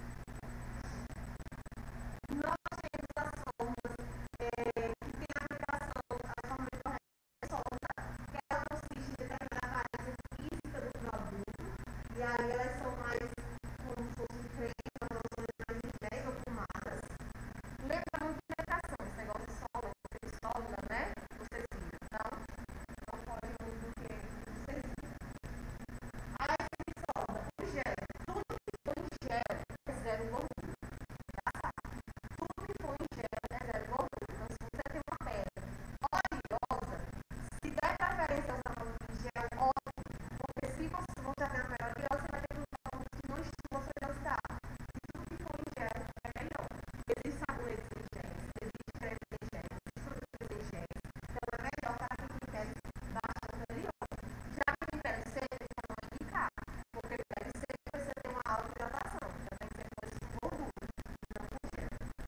Nós temos as formas que têm aplicação, a forma de solda, que ela consiste em determinar a aparência física do produto. E aí elas são mais como se fosse creme, elas são mais ligeiras ou fumadas. Lembra muito de hidratação, esse negócio de sólida, né? Vocês viram, então não pode muito do que vocês viram. Aí a gente solda o gel. Tudo que for em gel é zero gordura. Tá certo? Tudo que for em gel é zero gordura. Então se você tem uma pele oleosa, se der preferência usar produto de gel, ótimo. Porque se você tem uma pele oleosa, você vai ter que usar produto que não estimula a oleosidade. E tudo que for em gel é melhor. Existem sabonetes em gel, existe creme em gel, existe produtos em gel. Então é melhor para quem tem pele bastante oleosa. Já quem tem pele seca, então não é indicado. Porque pele seca precisa ter uma alta hidratação. Então tem que ser coisa com gordura, não com gel.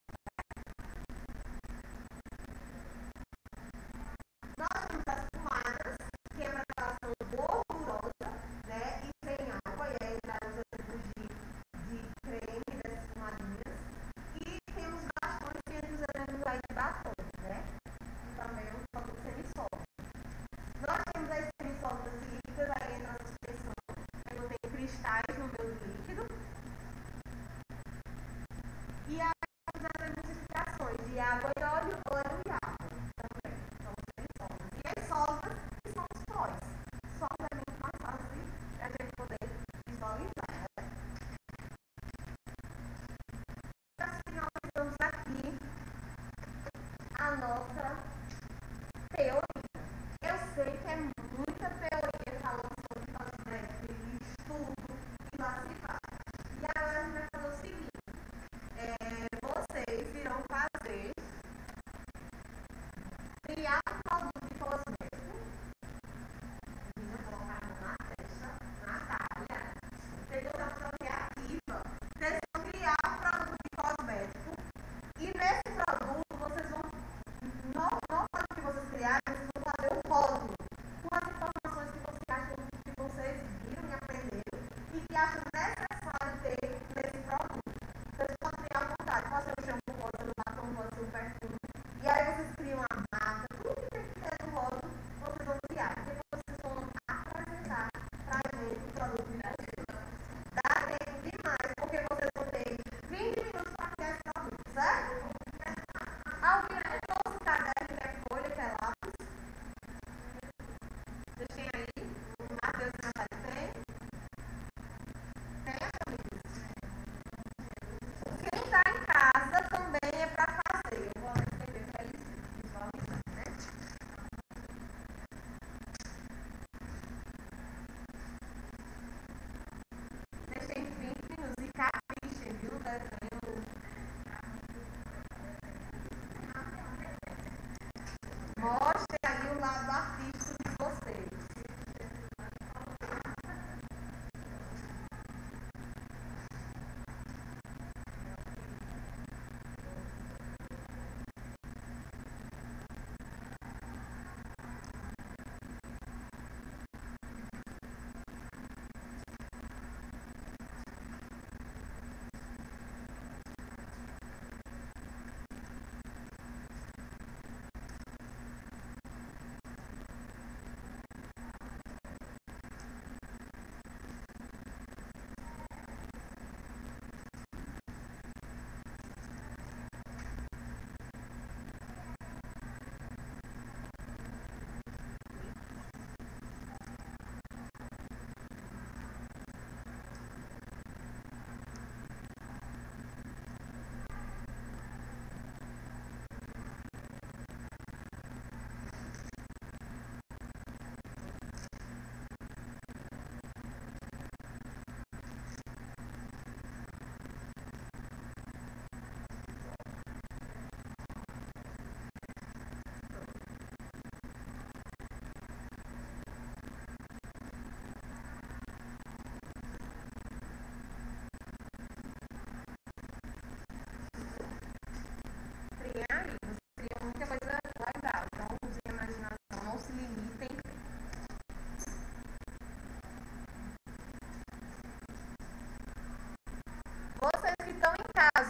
Nós temos as pomadas, que é uma relação gordurosa, né? E sem água, e aí dá os exemplos de creme, dessas pomadinhas. E temos bastões, que entre os exemplos aí de batom, né? E também um produto semissólido. Nós temos as semissólidas e líquidas, aí entra a suspensão. Eu tenho cristais no meu líquido. E aí nós temos emulsificações de água e óleo e água também. Então, semissólidas. E as sólidas, que são os pós. Sólido é muito mais fácil de a gente poder visualizar, né? Nós finalizamos aqui a nossa teoria. Eu sei que é muita teoria falando sobre cosméticos, estudo,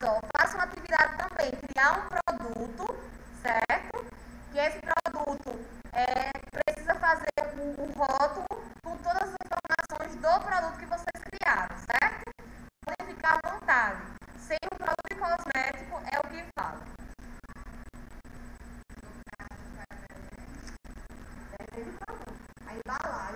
ó, faça uma atividade também, criar um produto, certo? Que esse produto precisa fazer o rótulo com todas as informações do produto que vocês criaram, certo? Podem ficar à vontade. Sem o produto cosmético é o que fala. A embalagem.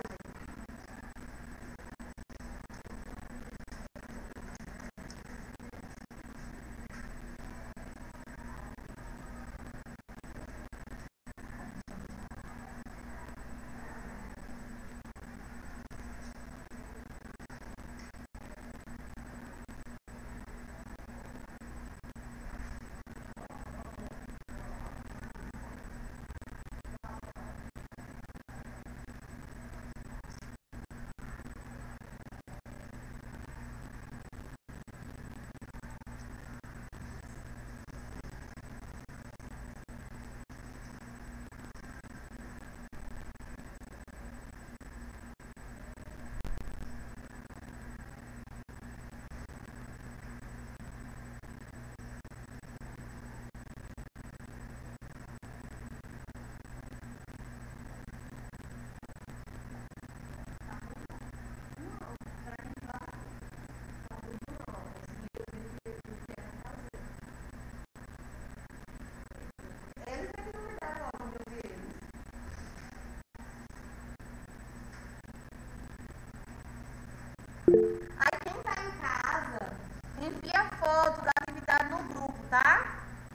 Aí quem tá em casa, envia a foto da atividade no grupo, tá?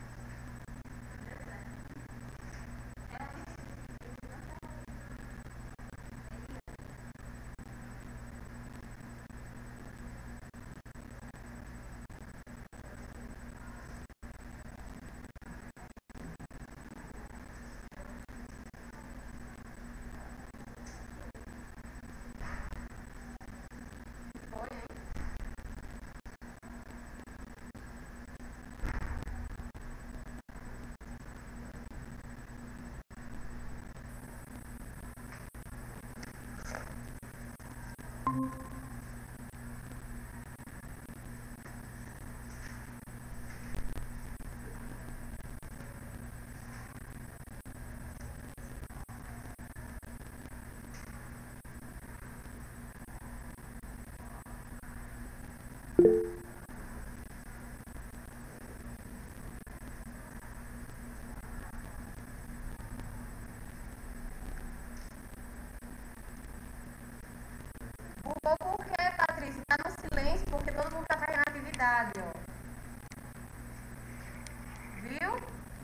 Por quê, Patrícia? Tá no silêncio porque todo mundo tá fazendo atividade, ó. Viu?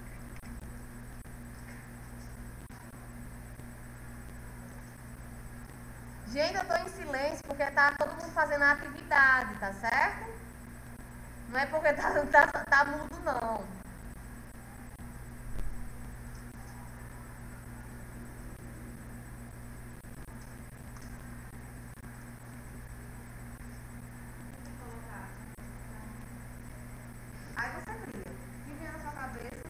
Gente, eu tô em silêncio porque tá todo mundo fazendo a atividade, tá certo? Não é porque tá mudo, não. Aí você cria. O que vem na sua cabeça?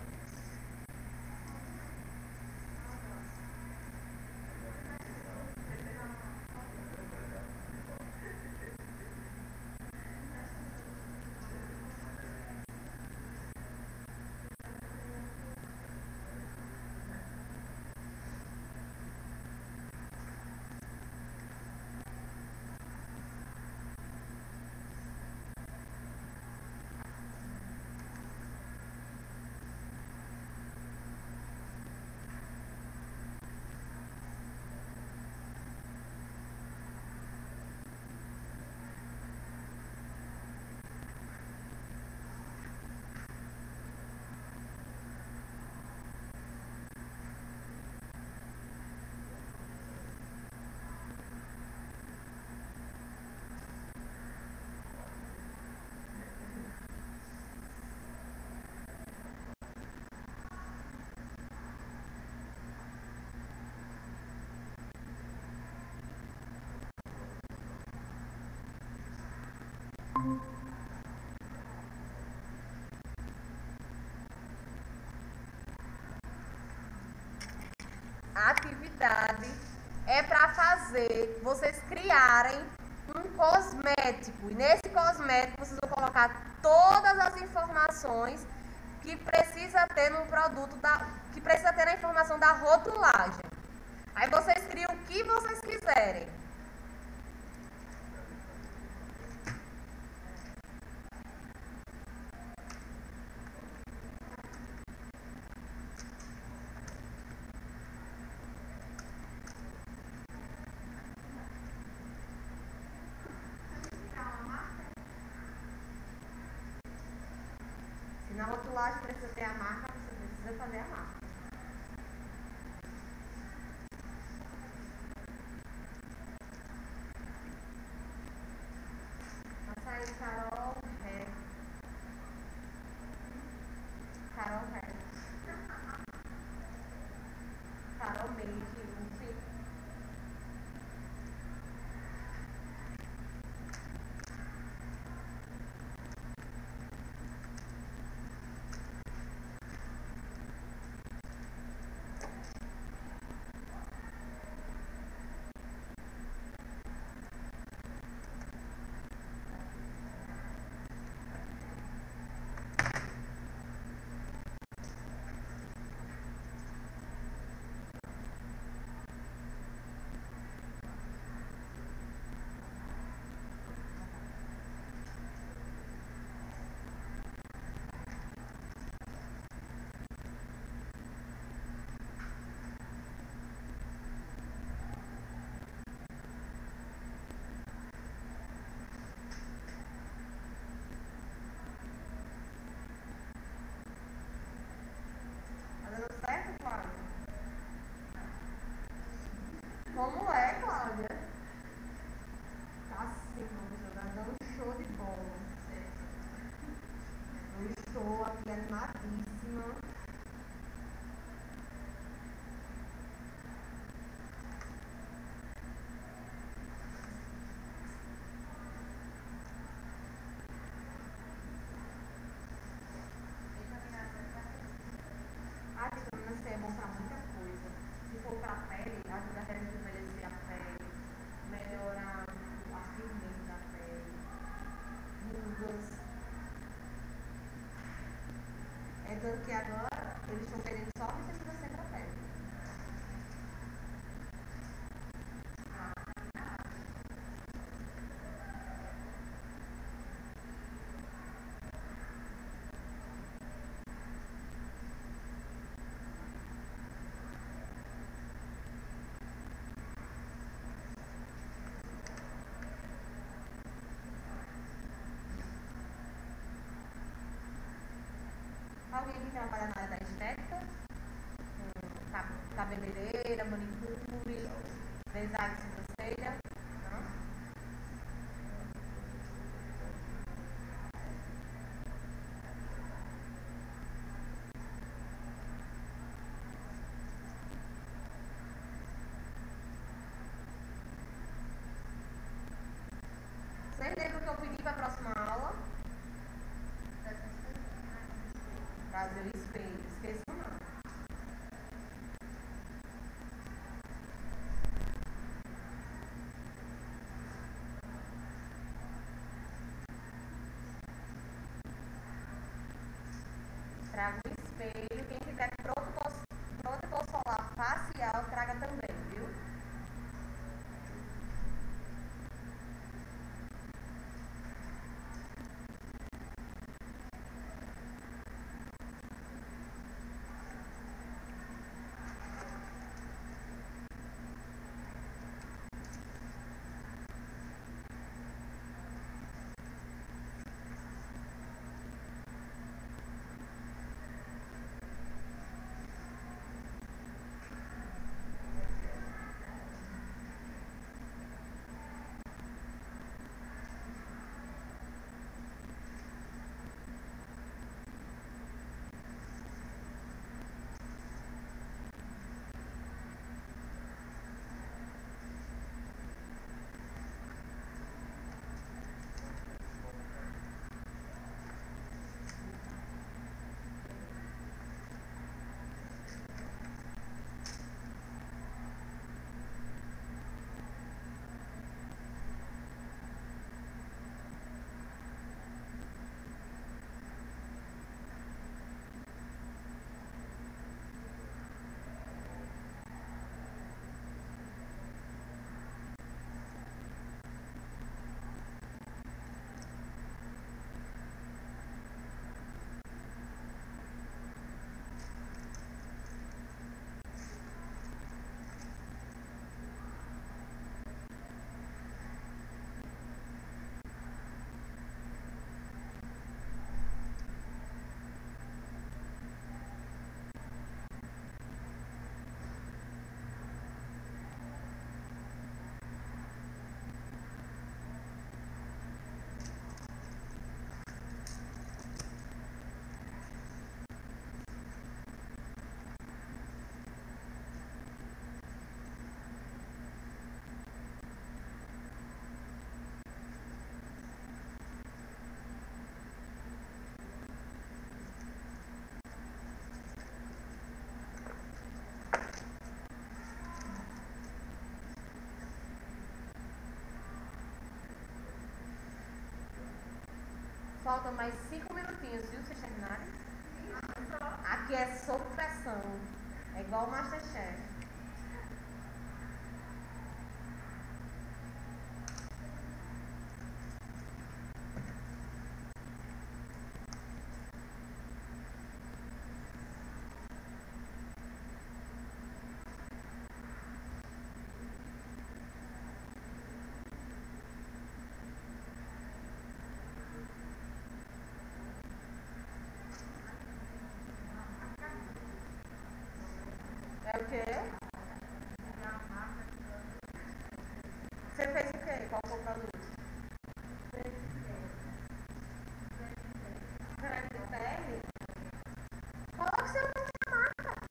A atividade é para fazer vocês criarem um cosmético. E nesse cosmético vocês vão colocar todas as informações que precisa ter no produto, que precisa ter na informação da rotulagem. Aí vocês criam o que vocês quiserem. Na rotulagem precisa ter a marca, você precisa fazer a marca. Açaí Carol Ré. Carol Ré. Carol Meite, enfim. Certo, Cláudia? Como é, Cláudia? Tá sim, vamos dando um show de bola. Eu estou aqui animadíssima. É bom para muita coisa. Se for para a pele, ajuda a rejuvenescer a pele, melhora a firmeza da pele, rugas. É tanto que agora eles estão querendo só vitamina C para a pele. Alguém que trabalha na área da estética? Cabeleireira, manicure, design de sobrancelha? Não? Vocês lembram que eu pedi para a próxima aula? Trazer o espelho, esqueçam não. Faltam mais 5 minutinhos, viu, vocês terminarem? Aqui é sob pressão. É igual o Masterchef. É o quê? Você fez o quê? Qual foi o produto? Creme de pele? Coloque seu nome na marca.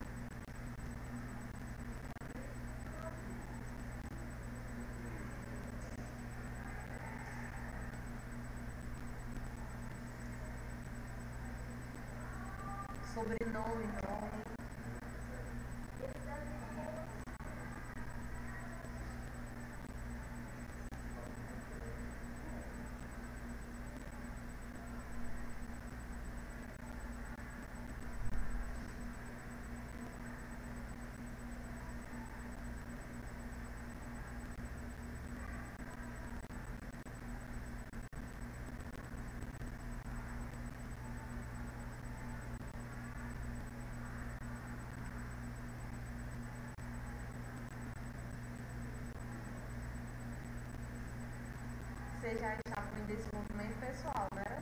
Sobrenome, nome. Você já está em desenvolvimento pessoal, né?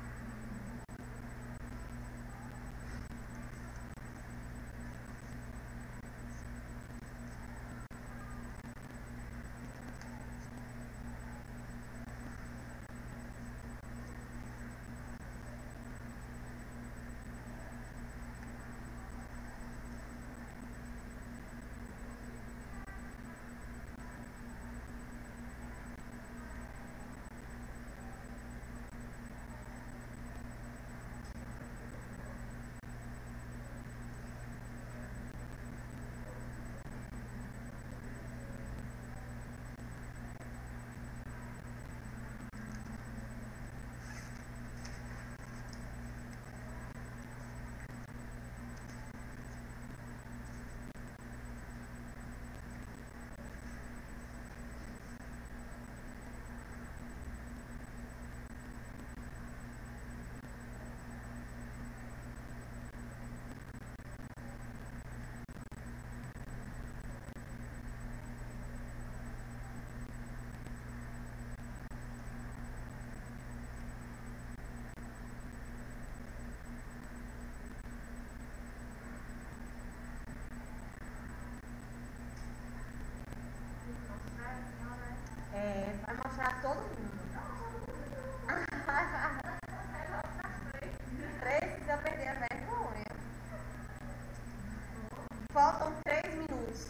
É, vai mostrar a todo mundo. Precisa perder a vergonha. Faltam 3 minutos.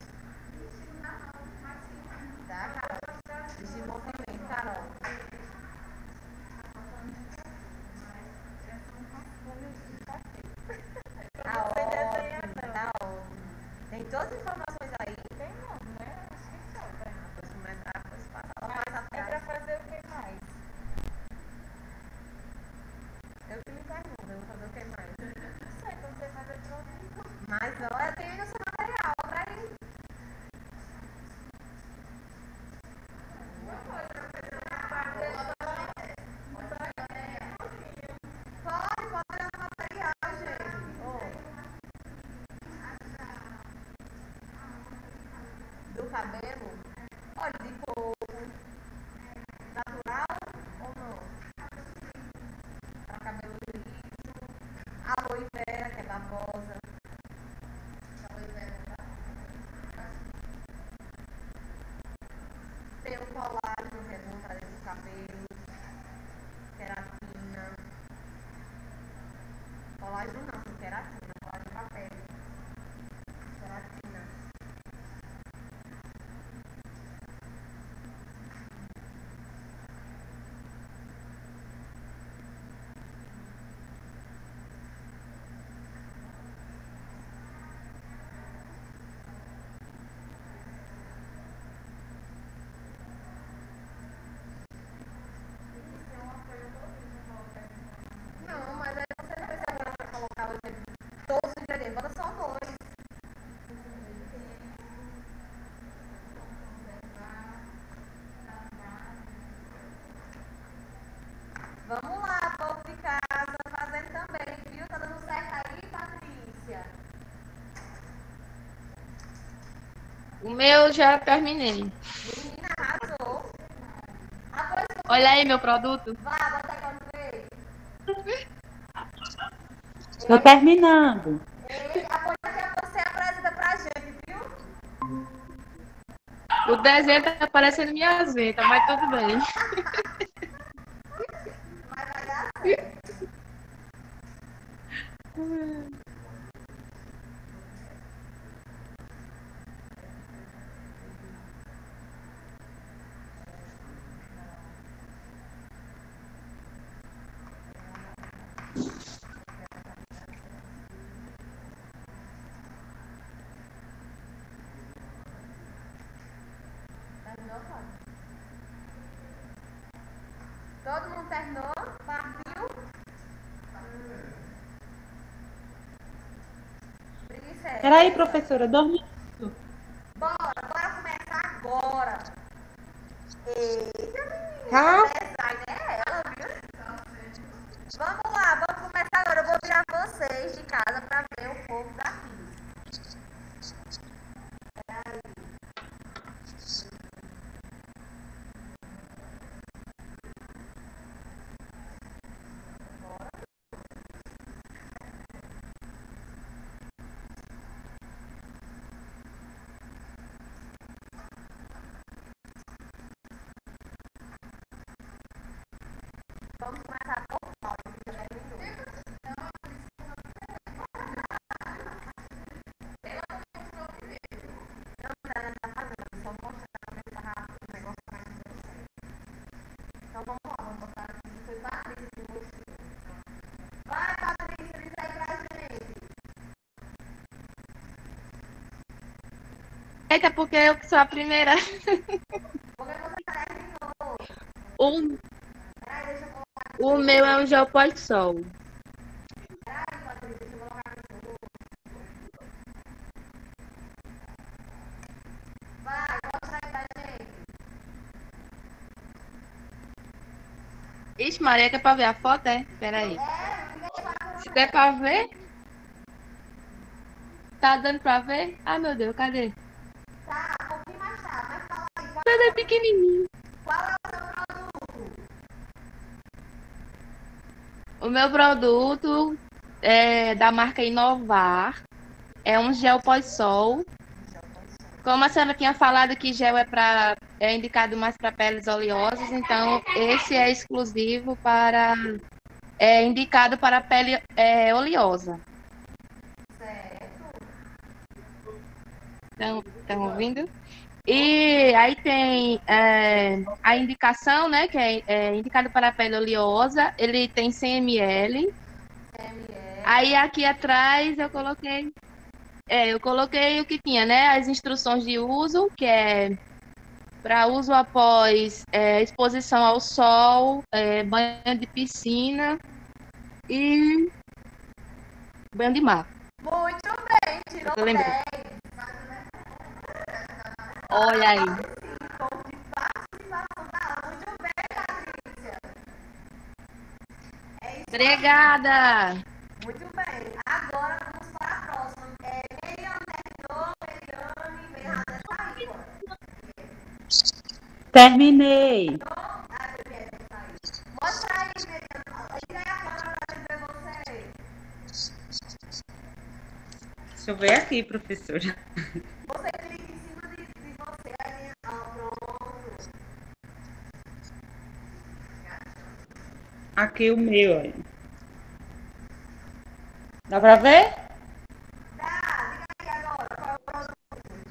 Tá, Carol? Desenvolvimento, Carol. Tá ótimo, tá ótimo. Tem todas as informações aí? Tem não, né? Acho que só, né? Vou começar a passar mais É pra atrás. fazer o que mais? Eu que me pergunto, eu vou fazer o que mais? Não sei, quando você faz a prova. Mas olha, eu tenho ainda seu material pra ir. Pode olhar o material, gente. Do cabelo? Olha, de coco. Natural ou não? Pra cabelo liso. Aloe vera, que é babosa. Tem o colágeno, que é bom pra dentro do cabelo. Queratina. Colágeno não, queratina. Colágeno pra pele. Queratina. Maria? Bota só dois. Vamos lá, povo de casa, fazendo também, viu? Tá dando certo aí, Patrícia? O meu já terminei. Menina, arrasou. Ah, pois Olha aí meu produto. vá, bota aí quando ver. Estou terminando. Apoio que você apresenta pra gente, viu? O desenho tá parecendo minha venta, mas tudo bem. Mas vai dar certo. Terminou, Cláudia? Todo mundo terminou? Partiu? Preguiça. Peraí, professora, dormi. Bora começar agora. Eita, menina. Tá? Design é ela, viu? Vamos lá, vamos começar agora. Eu vou tirar vocês de casa pra ver o povo daqui. Vamos começar por Cláudia, que já terminou. Então vamos lá, vamos botar aqui. Foi Patrícia que mostrou. Vai, Patrícia, diz aí pra gente. Eita, porque eu que sou a primeira. Porque você terminou. O, Peraí, deixa eu colocar. o meu é um gel pós-sol. Peraí, Patrícia, deixa eu colocar aqui. Vai, mostra aí pra gente. Ixi, Maria, quer pra ver a foto, é? Peraí. Ninguém vai Se der pra ver? Tá dando pra ver? Ah, meu Deus, cadê? Tá, um pouquinho mais tarde, mas fala aí, Cadê pequenininho? qual é o seu produto? O meu produto é da marca Inovar. É um gel pós-sol. Como a senhora tinha falado que gel é indicado mais para peles oleosas, então esse é exclusivo para indicado para pele oleosa. Certo. Estão ouvindo? E aí tem a indicação, né, que é indicado para a pele oleosa. Ele tem 100 ml. Aí aqui atrás eu coloquei o que tinha, né? As instruções de uso, que é para uso após exposição ao sol, banho de piscina e banho de mar. Muito bem, tirou Eu lembrei. 10. Olha aí. Ponto de participação da muito bem, Patrícia. É isso. Obrigada. Muito bem. Agora vamos para a próxima. Meriane terminou, Meriane, vem nessa aí, bora. Terminei. Ah, Meriane, tá aí. Mostra aí, Meriane. Liga aí a câmera pra gente ver você. Deixa eu ver aqui, professora. Você clica em cima de você, aí, pronto. Aqui o meu, olha. Dá pra ver? Tá, diga aí agora, qual é o produto?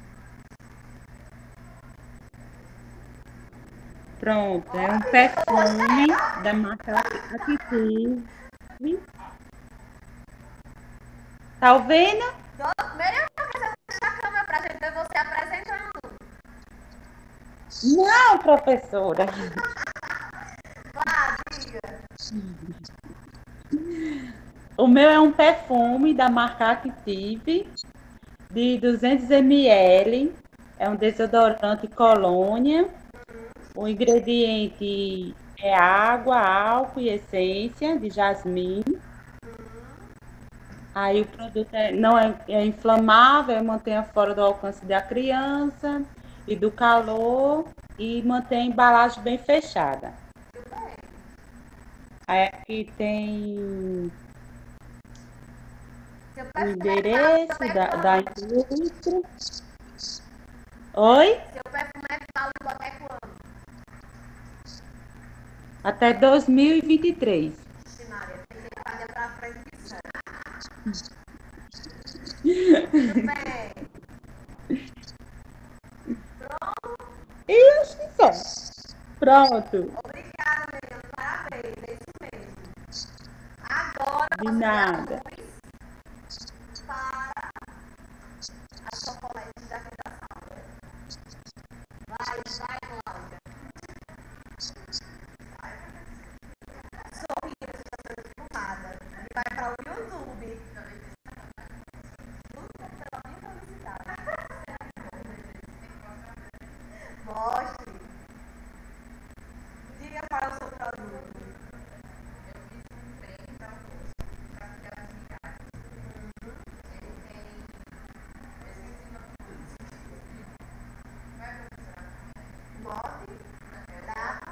Pronto, é um perfume da marca Active. Tá vendo? Meriane, você deixa a câmera pra gente ver você apresentando. Não, professora. Vá, diga. O meu é um perfume da marca Active, de 200 ml. É um desodorante Colônia. O ingrediente é água, álcool e essência de jasmim. Aí o produto não é inflamável, mantém fora do alcance da criança e do calor e mantém a embalagem bem fechada. Aí aqui tem Seu o perfume endereço é da indústria. Oi? Seu perfume é válido até quando? Até 2023. Vixe, Maria, tem que fazer pra frente disso. Tudo bem. E acho que só. Pronto. Obrigada, menina. Parabéns. É isso mesmo. Agora De você nada. dá luz para a chocolate da redação. Vai, Cláudia. Sorria, você está sendo filmada. E vai para o YouTube. Tudo pela minha publicidade. Mostre. Diga para o seu produto. Mostre. Data.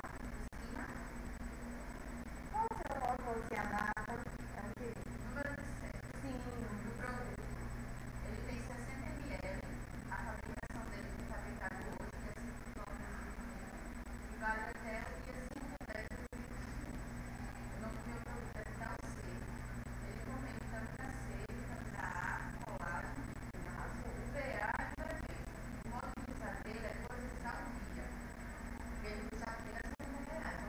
Qual o seu nome? Qual que é a data? É o quê? Número 17. Sim. Do produto. Ele tem 60 ml. A fabricação dele foi fabricada hoje, dia 5 de novembro. E vale até o dia 5 de dezembro. O nome do meu produto é Vital C. Ele contém vitamina C, vitamina A, colágeno, UVA e prevente. O modo de usar dele é 2 vezes ao dia. Ele usa apenas R$30.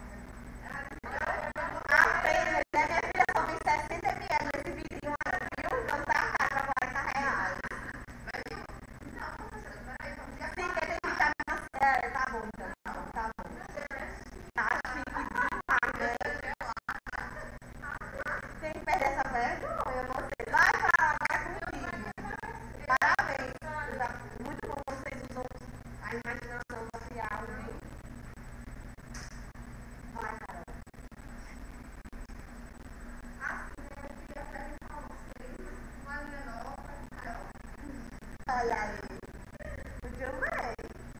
Apenas, né, minha filha? Só tem 60 ml nesse vidrinho aí, viu? Então tá caro, R$40. Não, professora, peraí, vamos já. Sim, porque tem vitamina C. Tá bom, então. Tá bom. Tá chique demais, né? Tem que perder essa vergonha, você. Vai comigo. Parabéns. Muito bom vocês usam a imaginação social, viu? Vai, Carol. Olha aí. Muito bem.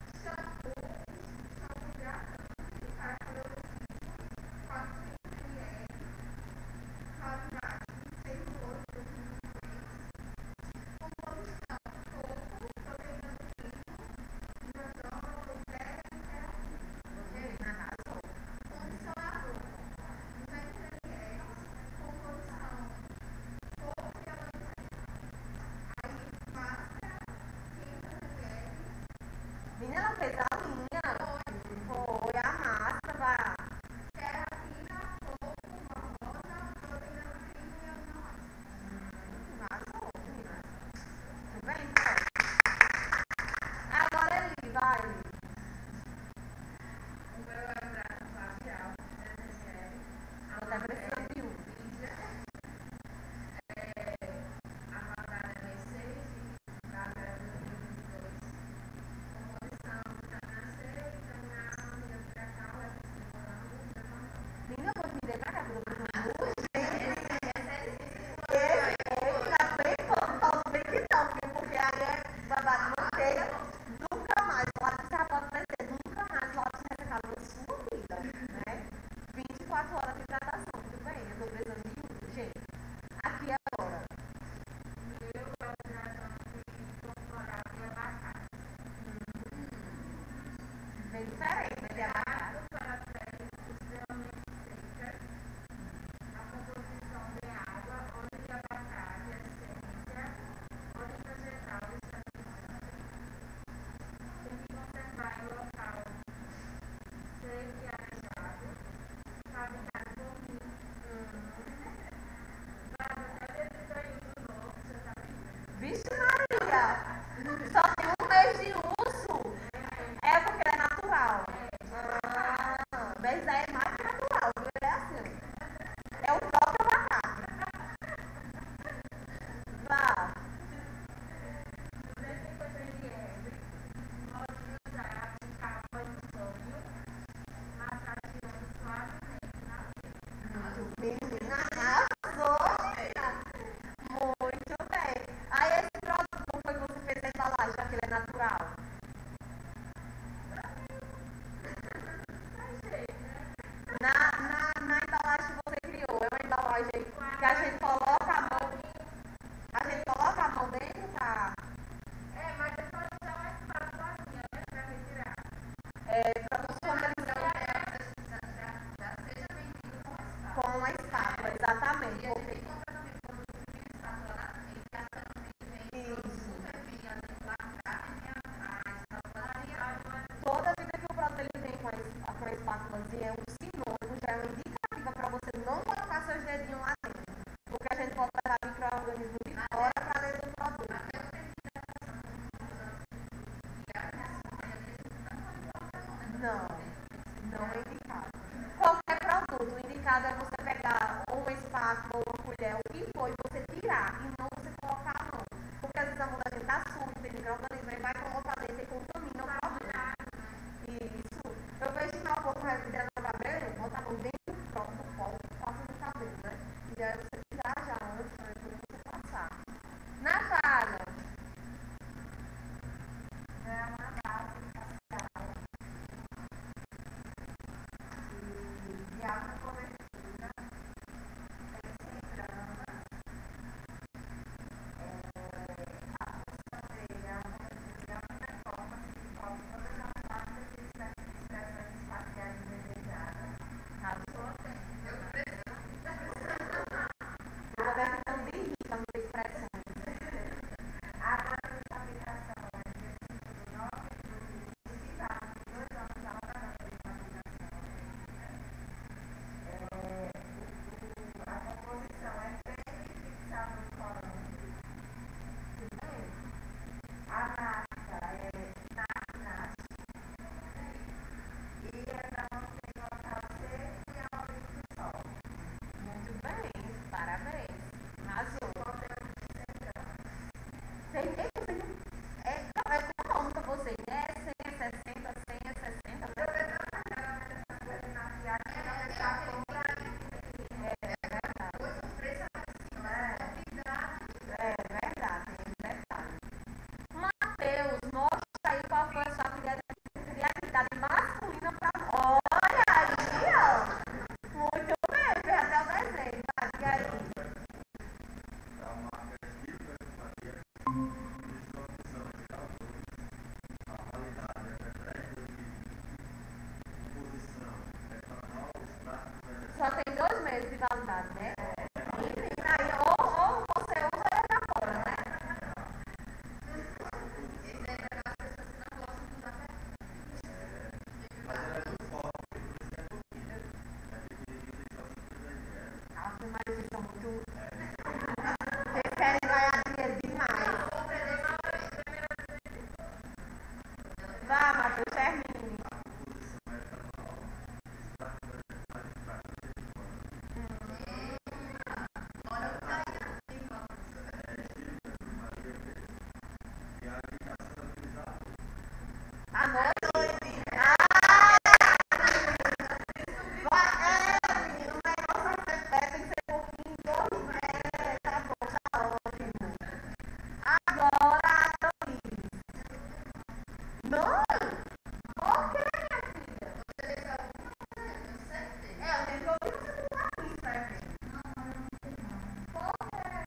Menina, ela fez a linha. Foi a massa, vá. Arrasou, menina. Tudo bem, então? Agora ele vai. Ela tá precisando de um. Menina, vou me deixar que eu tô precisando de um. Esse tá bem pouco, falo bem que não, porque aí é babado manteiga. Nunca mais, o lápis já pode vencer, nunca mais o lápis ressecado na sua vida, né? 24 horas de hidratação, tudo bem? Eu tô precisando de um, gente. Aqui é agora. Bem diferente, né? De abacate. Vixe Maria! Só tem um mês de uso. É porque é natural. que a gente coloca a mão. A gente coloca a mão dentro, tá? Mas depois dá uma espátulazinha, né? Pra retirar. Pra não esconder Já seja vendido com a espátula. com uma espátula, exatamente. E a gente compra também produto que tem espátula na frente, e até também vem super bem ali lacrado, e tem a espátula. Toda vida que o produto ele vem com a espátulazinha é um sinônimo, já é uma indicativa para você não colocar seus dedinhos lá dentro. Porque a gente pode levar micro-organismos de fora para dentro do produto. Não, não é indicado. Qualquer produto, o indicado é você pegar ou uma espátula ou uma colher, o que for, e você tirar e não você colocar a mão. Porque às vezes a mão da gente tá suja, tem micro-organismo, aí vai colocar dentro e contamina o produto. Isso. Eu vejo que um pouco respirar no cabelo, bota a mão dentro do próprio pó, passa no cabelo, né? E aí você tirar já antes, para depois você passar. Natália. É uma base facial de alta cobertura, tem 100 gramas. A função dele é uma performance que cobre todas as partes e expressões faciais desejadas. Eu vou ver se não tem risco, não tem expressão. A data de fabricação é dia 5/9 de 2020, de 2 anos a outra data de fabricação. A composição é feita e fixada no corante. A marca é NAC. E é para manter o local seco e ao abrigo do sol. Muito bem, parabéns. Arrasou. Modelo de 100 gramas. Qual nome pra vocês? É 100, é 60, 100, é 60? É verdade, é verdade. Matheus, mostra aí qual foi a sua criatividade masculina pra. Olha aí, ó. Muito bem, fez até o desenho. Vai, diga aí. Só tem 2 meses de validade, né? Menina, aí, ou você usa ou é pra fora, né? Nossa, mas vocês são muito. Vocês querem ganhar dinheiro demais. Vá, Matheus, termine. À noite? Menino, o negócio tem que ser pouquinho, 2 meses. Tá bom, tá ótimo. Agora, Thaís. Não? Por quê, minha filha? Eu tenho que ouvir você falar isso, pra mim. Por quê?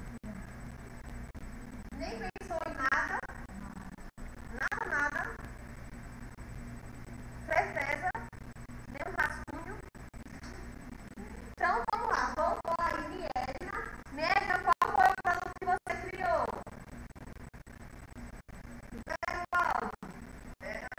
Nem pensou em nada? Nada. Certeza? Nem um rascunho? Então vamos lá, voltou aí, Miedna. Miedna, qual foi o produto que você criou? Pedro Paulo.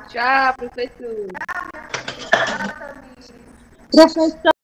Tchau, professor. Tchau, minha filha. Tchau, Tamires. Professor,